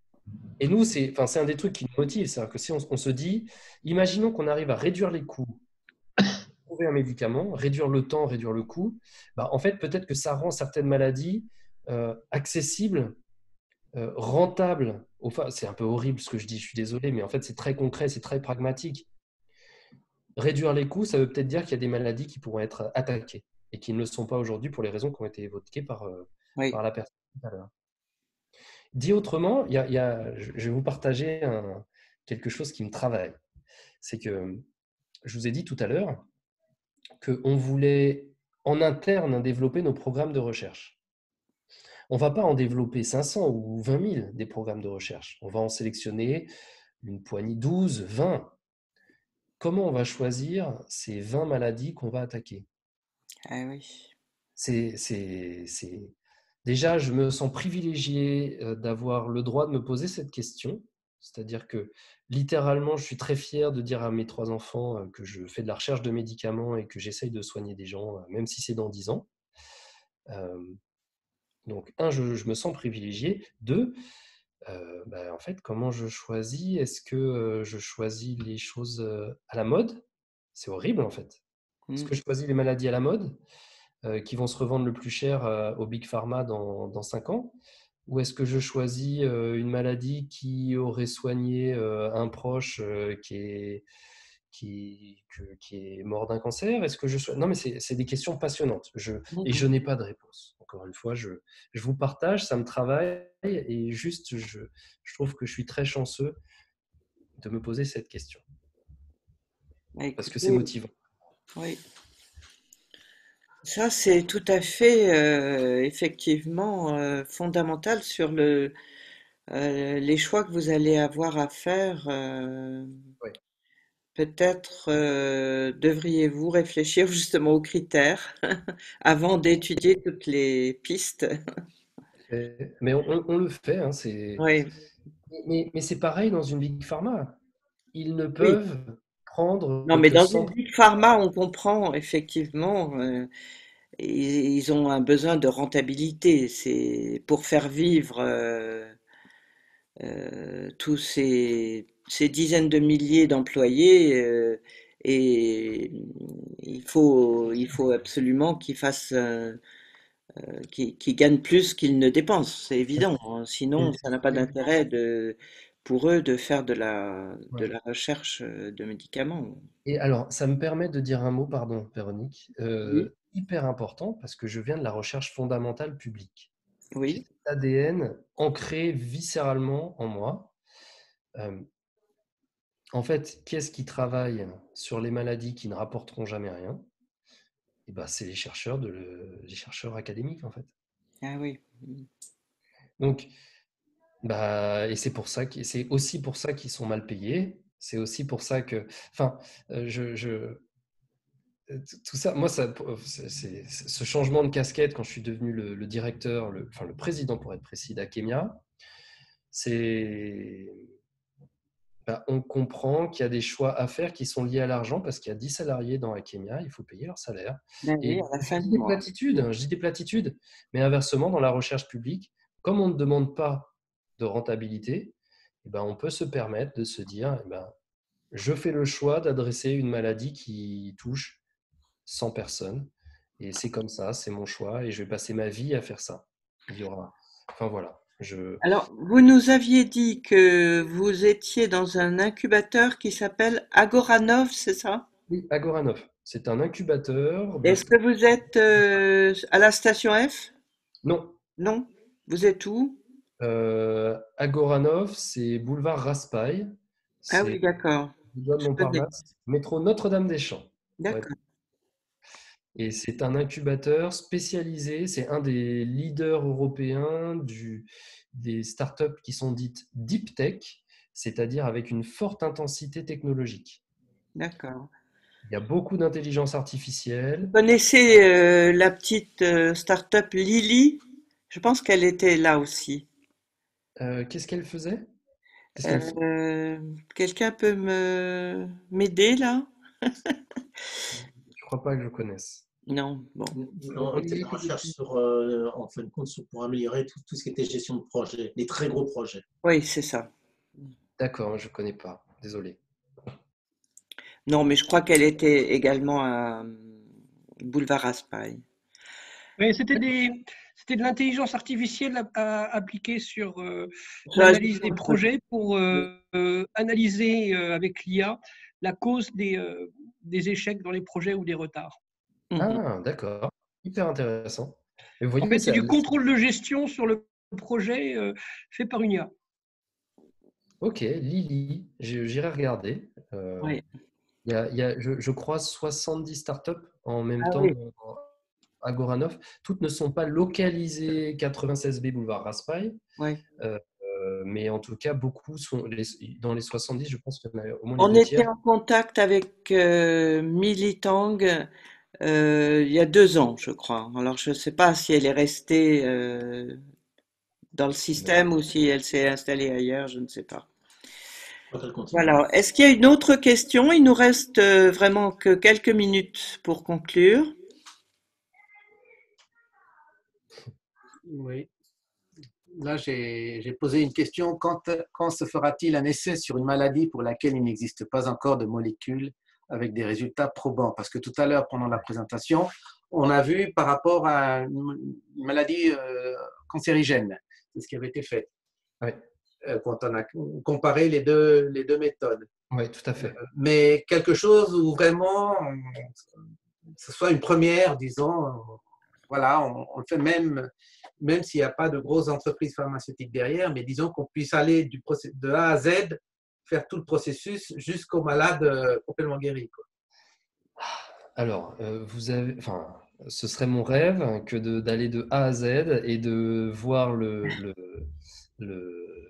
Et nous, c'est enfin, c'est un des trucs qui nous motive. C'est-à-dire que si on, on se dit, imaginons qu'on arrive à réduire les coûts, trouver un médicament, réduire le temps, réduire le coût, bah, en fait, peut-être que ça rend certaines maladies euh, accessibles, euh, rentables. Enfin, c'est un peu horrible ce que je dis, je suis désolé, mais en fait, c'est très concret, c'est très pragmatique. Réduire les coûts, ça veut peut-être dire qu'il y a des maladies qui pourront être attaquées et qui ne le sont pas aujourd'hui pour les raisons qui ont été évoquées par, euh, Oui. par la personne tout à l'heure. Dit autrement, il y a, il y a, je vais vous partager un, quelque chose qui me travaille. C'est que je vous ai dit tout à l'heure qu'on voulait en interne développer nos programmes de recherche. On ne va pas en développer cinq cents ou vingt mille des programmes de recherche. On va en sélectionner une poignée, douze, vingt. Comment on va choisir ces vingt maladies qu'on va attaquer? Ah oui. C'est, c'est, c'est... Déjà, je me sens privilégié euh, d'avoir le droit de me poser cette question. C'est-à-dire que littéralement, je suis très fier de dire à mes trois enfants euh, que je fais de la recherche de médicaments et que j'essaye de soigner des gens, euh, même si c'est dans dix ans. Euh, donc, un, je, je me sens privilégié. Deux, euh, bah, en fait, comment je choisis? Est-ce que euh, je choisis les choses euh, à la mode? C'est horrible, en fait. Est-ce Mm. que je choisis les maladies à la mode euh, qui vont se revendre le plus cher euh, au Big Pharma dans, dans cinq ans? Ou est-ce que je choisis euh, une maladie qui aurait soigné euh, un proche euh, qui, est, qui, que- qui est mort d'un cancer? Est-ce que je choi- Non, mais c'est c'est des questions passionnantes. Je, et je Mhm. n'ai pas de réponse. Encore une fois, je, je vous partage, ça me travaille et juste, je, je trouve que je suis très chanceux de me poser cette question Bah, parce que c'est écoutez, motivant. oui. Ça, c'est tout à fait, euh, effectivement, euh, fondamental sur le, euh, les choix que vous allez avoir à faire, euh, Ouais. peut-être euh, devriez-vous réfléchir justement aux critères avant d'étudier toutes les pistes. Et- Mais on, on- on le fait, hein, c'est... Oui, mais, mais c'est pareil dans une big pharma. Ils ne oui. peuvent prendre Non, mais que dans une cent. big pharma, on comprend effectivement, euh, ils, ils ont un besoin de rentabilité. C'est pour faire vivre euh, euh, tous ces, ces dizaines de milliers d'employés. Euh, et il faut, il faut absolument qu'ils fassent, euh, qu'ils qu'ils gagnent plus qu'ils ne dépensent. C'est évident, hein. Sinon, ça n'a pas d'intérêt de, pour eux de faire de la, de Ouais. la recherche euh, de médicaments. Et alors, ça me permet de dire un mot, pardon, Véronique, Oui, euh, hyper important parce que je viens de la recherche fondamentale publique. J'ai oui, cet A D N ancré viscéralement en moi. Euh, en fait, qui est-ce qui travaille sur les maladies qui ne rapporteront jamais rien? Eh ben, c'est les chercheurs, de le- les chercheurs académiques, en fait. ah oui. Donc, bah, et c'est pour ça que c'est aussi pour ça qu'ils sont mal payés. C'est aussi pour ça que, enfin, euh, je, je- euh, t- tout ça, moi, ça, c'est, c'est- c'est- ce changement de casquette quand je suis devenu le, le directeur, le, enfin le président pour être précis d'Akemia, c'est, bah, on comprend qu'il y a des choix à faire qui sont liés à l'argent parce qu'il y a dix salariés dans Akemia, il faut payer leur salaire. Ben oui, Et à la je fin dis du des mois. platitudes, hein, je dis des platitudes, mais inversement, dans la recherche publique, comme on ne demande pas de rentabilité, eh ben, on peut se permettre de se dire, eh ben, je fais le choix d'adresser une maladie qui touche cent personnes. Et c'est comme ça, c'est mon choix et je vais passer ma vie à faire ça. Il y aura. Enfin voilà. Je... Alors, vous nous aviez dit que vous étiez dans un incubateur qui s'appelle Agoranov, c'est ça? Oui, Agoranov, c'est un incubateur de. Est-ce que vous êtes euh, à la station F? Non, Non? Vous êtes où? euh, Agoranov, c'est boulevard Raspail. Ah C'est oui, d'accord. boulevard de Je connais. Montparnasse, métro Notre-Dame-des-Champs. Pour être- D'accord. Et c'est un incubateur spécialisé, c'est un des leaders européens du, des startups qui sont dites deep tech, c'est-à-dire avec une forte intensité technologique. D'accord. Il y a beaucoup d'intelligence Vous artificielle. connaissez euh, la petite euh, start-up Lily? Je pense qu'elle était là aussi. Euh, qu'est-ce qu'elle faisait? Qu'est-ce qu'elle fait? Euh, quelqu'un peut me m'aider là? Je crois pas que je connaisse. Non, bon. Non, on était en recherche sur, euh, en fin de compte, sur- pour améliorer tout, tout ce qui était gestion de projet, les très gros projets. Oui, c'est ça. D'accord, je connais pas. Désolé. Non, mais je crois qu'elle était également à euh, Boulevard Raspail. Oui, c'était des, c'était de l'intelligence artificielle à- à- appliquée sur euh, Sur la l'analyse gestion des de projet. projets pour euh, euh, analyser euh, avec l'I A la cause des, euh, des échecs dans les projets ou des retards. Mhm. Ah, d'accord. Hyper intéressant. Et vous En voyez, fait, c'est ça, du contrôle de gestion sur le projet euh, fait par une I A. ok, Lily, j'ai- j'irai regarder. Euh, Oui. il y a, il y a, je, je crois soixante-dix startups en même Ah temps oui. dans- à Goranov. Toutes ne sont pas localisées quatre-vingt-seize B boulevard Raspail, Oui. euh, euh, mais en tout cas, beaucoup sont les- dans les soixante-dix, je pense qu'il y en a au moins les On deux était tiers. en contact avec euh, Milly Tang euh, il y a deux ans, je crois. Alors, je ne sais pas si elle est restée euh, dans le système ou si elle s'est installée ailleurs, je ne sais pas. Je crois qu'elle continue. Voilà. Est-ce qu'il y a une autre question? Il nous reste euh, vraiment que quelques minutes pour conclure. Oui. Là, j'ai j'ai posé une question. Quand, quand se fera-t-il un essai sur une maladie pour laquelle il n'existe pas encore de molécules avec des résultats probants? Parce que tout à l'heure, pendant la présentation, on a vu par rapport à une maladie euh, cancérigène, c'est ce qui avait été fait, Oui, euh, quand on a comparé les deux, les deux méthodes. ouais, tout à fait. Mais quelque chose où vraiment, ce soit une première, disons, voilà, on, on le fait même, même s'il n'y a pas de grosses entreprises pharmaceutiques derrière, mais disons qu'on puisse aller du process, de A à Z, faire tout le processus jusqu'au malade euh, complètement guéri, quoi. Alors, euh, vous avez, enfin, ce serait mon rêve que de- d'aller de A à Z et de voir le, le, le-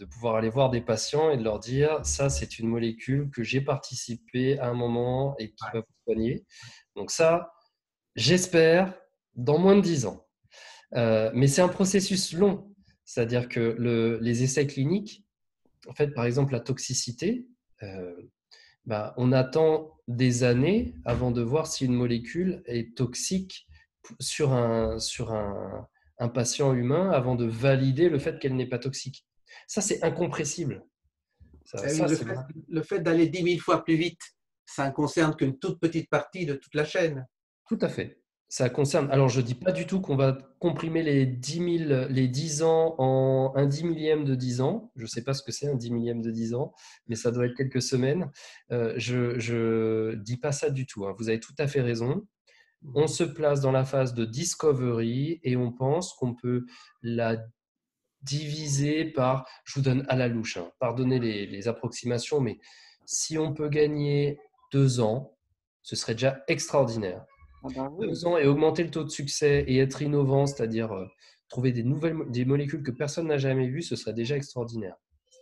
de pouvoir aller voir des patients et de leur dire ça, c'est une molécule que j'ai participé à un moment et qui va vous soigner. Donc ça, j'espère, dans moins de dix ans. Euh, mais c'est un processus long. C'est-à-dire que le, les essais cliniques, en fait, par exemple, la toxicité, euh, bah, on attend des années avant de voir si une molécule est toxique sur un, sur un, un patient humain avant de valider le fait qu'elle n'est pas toxique. Ça, c'est incompressible. Ça, Ah oui, ça, le, c'est fait, vrai. le fait d'aller dix mille fois plus vite, ça ne concerne qu'une toute petite partie de toute la chaîne. Tout à fait. Ça concerne. Alors, je ne dis pas du tout qu'on va comprimer les dix mille, les dix ans en un dix millième de dix ans. Je ne sais pas ce que c'est un dix millième de dix ans, mais ça doit être quelques semaines. Euh, je ne dis pas ça du tout, hein. Vous avez tout à fait raison. On se place dans la phase de discovery et on pense qu'on peut la diviser par, je vous donne à la louche, hein, pardonnez les, les approximations, mais si on peut gagner deux ans, ce serait déjà extraordinaire. Ah bah oui. Deux ans et augmenter le taux de succès et être innovant, c'est-à-dire euh, trouver des nouvelles des molécules que personne n'a jamais vues, ce serait déjà extraordinaire.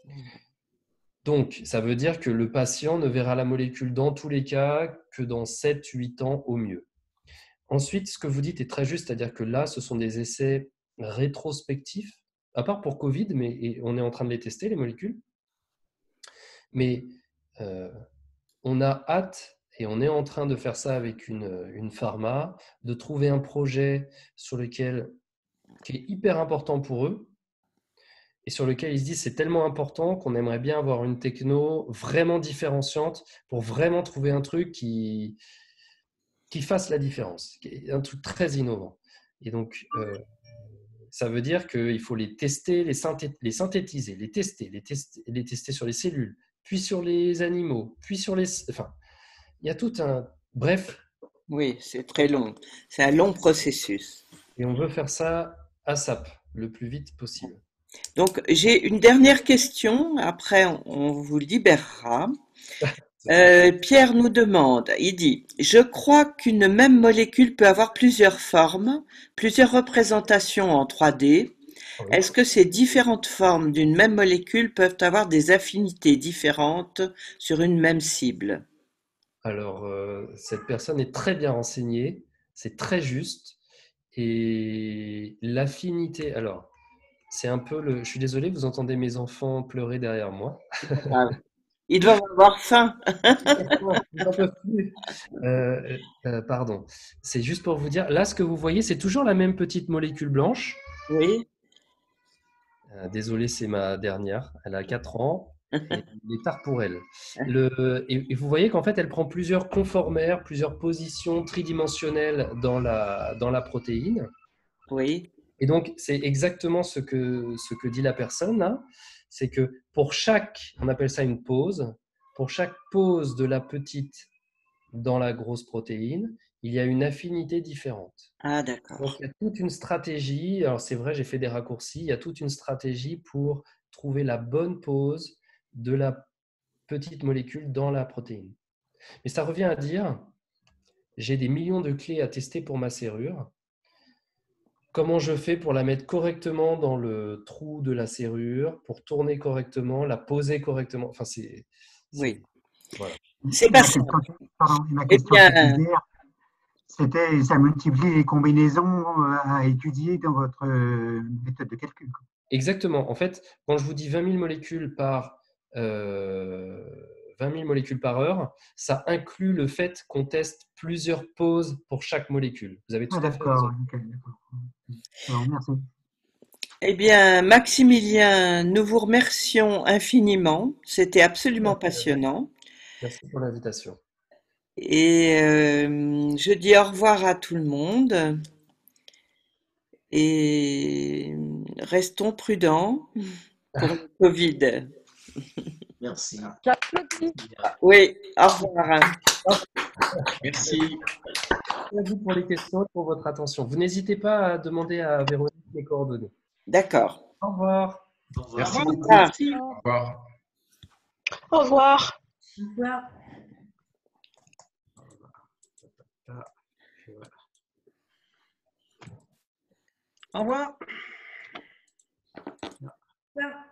Donc, ça veut dire que le patient ne verra la molécule dans tous les cas que dans sept huit ans au mieux. Ensuite, ce que vous dites est très juste, c'est-à-dire que là, ce sont des essais rétrospectifs, à part pour Covid, mais et on est en train de les tester, les molécules. Mais euh, on a hâte, et on est en train de faire ça avec une, une pharma, de trouver un projet sur lequel, qui est hyper important pour eux, et sur lequel ils se disent c'est tellement important qu'on aimerait bien avoir une techno vraiment différenciante pour vraiment trouver un truc qui, qui fasse la différence, qui est un truc très innovant. Et donc, euh, ça veut dire qu'il faut les tester, les, synthé les synthétiser, les tester, les tester, les tester sur les cellules, puis sur les animaux, puis sur les... Enfin, il y a tout un... Bref. Oui, c'est très long. C'est un long processus. Et on veut faire ça à S A P, le plus vite possible. Donc, j'ai une dernière question. Après, on, on vous libérera. Euh, Pierre nous demande, il dit, je crois qu'une même molécule peut avoir plusieurs formes, plusieurs représentations en trois D. Oui. Est-ce que ces différentes formes d'une même molécule peuvent avoir des affinités différentes sur une même cible? Alors, euh, cette personne est très bien renseignée, c'est très juste. Et l'affinité, alors, c'est un peu le... Je suis désolé, vous entendez mes enfants pleurer derrière moi. Ah, ils doivent avoir faim. Ils n'en peuvent plus. Euh, euh, pardon. C'est juste pour vous dire, là, ce que vous voyez, c'est toujours la même petite molécule blanche. Oui. Euh, désolé, c'est ma dernière. Elle a quatre ans. Et il est tard pour elle. Le, et, et vous voyez qu'en fait, elle prend plusieurs conformères, plusieurs positions tridimensionnelles dans la, dans la protéine. Oui. Et donc, c'est exactement ce que, ce que dit la personne là. C'est que pour chaque, on appelle ça une pause, pour chaque pause de la petite dans la grosse protéine, il y a une affinité différente. Ah, d'accord. Donc, il y a toute une stratégie. Alors, c'est vrai, j'ai fait des raccourcis. Il y a toute une stratégie pour trouver la bonne pause de la petite molécule dans la protéine. Mais ça revient à dire, j'ai des millions de clés à tester pour ma serrure. Comment je fais pour la mettre correctement dans le trou de la serrure, pour tourner correctement, la poser correctement. Enfin, c'est... Oui. Voilà. C'est pas ça. Pardon, ma Eh question bien, subsidiaire, c'était, ça multiplie les combinaisons à étudier dans votre méthode de calcul. Exactement. En fait, quand je vous dis vingt mille molécules par, euh, vingt mille molécules par heure, ça inclut le fait qu'on teste plusieurs pauses pour chaque molécule. Vous avez tout Ah, à fait raison. d'accord. Okay, alors, merci. eh bien, Maximilien, nous vous remercions infiniment. C'était absolument passionnant. Merci pour l'invitation. Et euh, je dis au revoir à tout le monde. Et restons prudents pour le Covid. Merci. J'applaudis. Oui, au revoir. Merci. Merci à vous pour les questions et pour votre attention. Vous n'hésitez pas à demander à Véronique les coordonnées. D'accord. Au revoir. Au revoir. Merci Au beaucoup. revoir. Au revoir. Au revoir. Au revoir. Au revoir. Au revoir.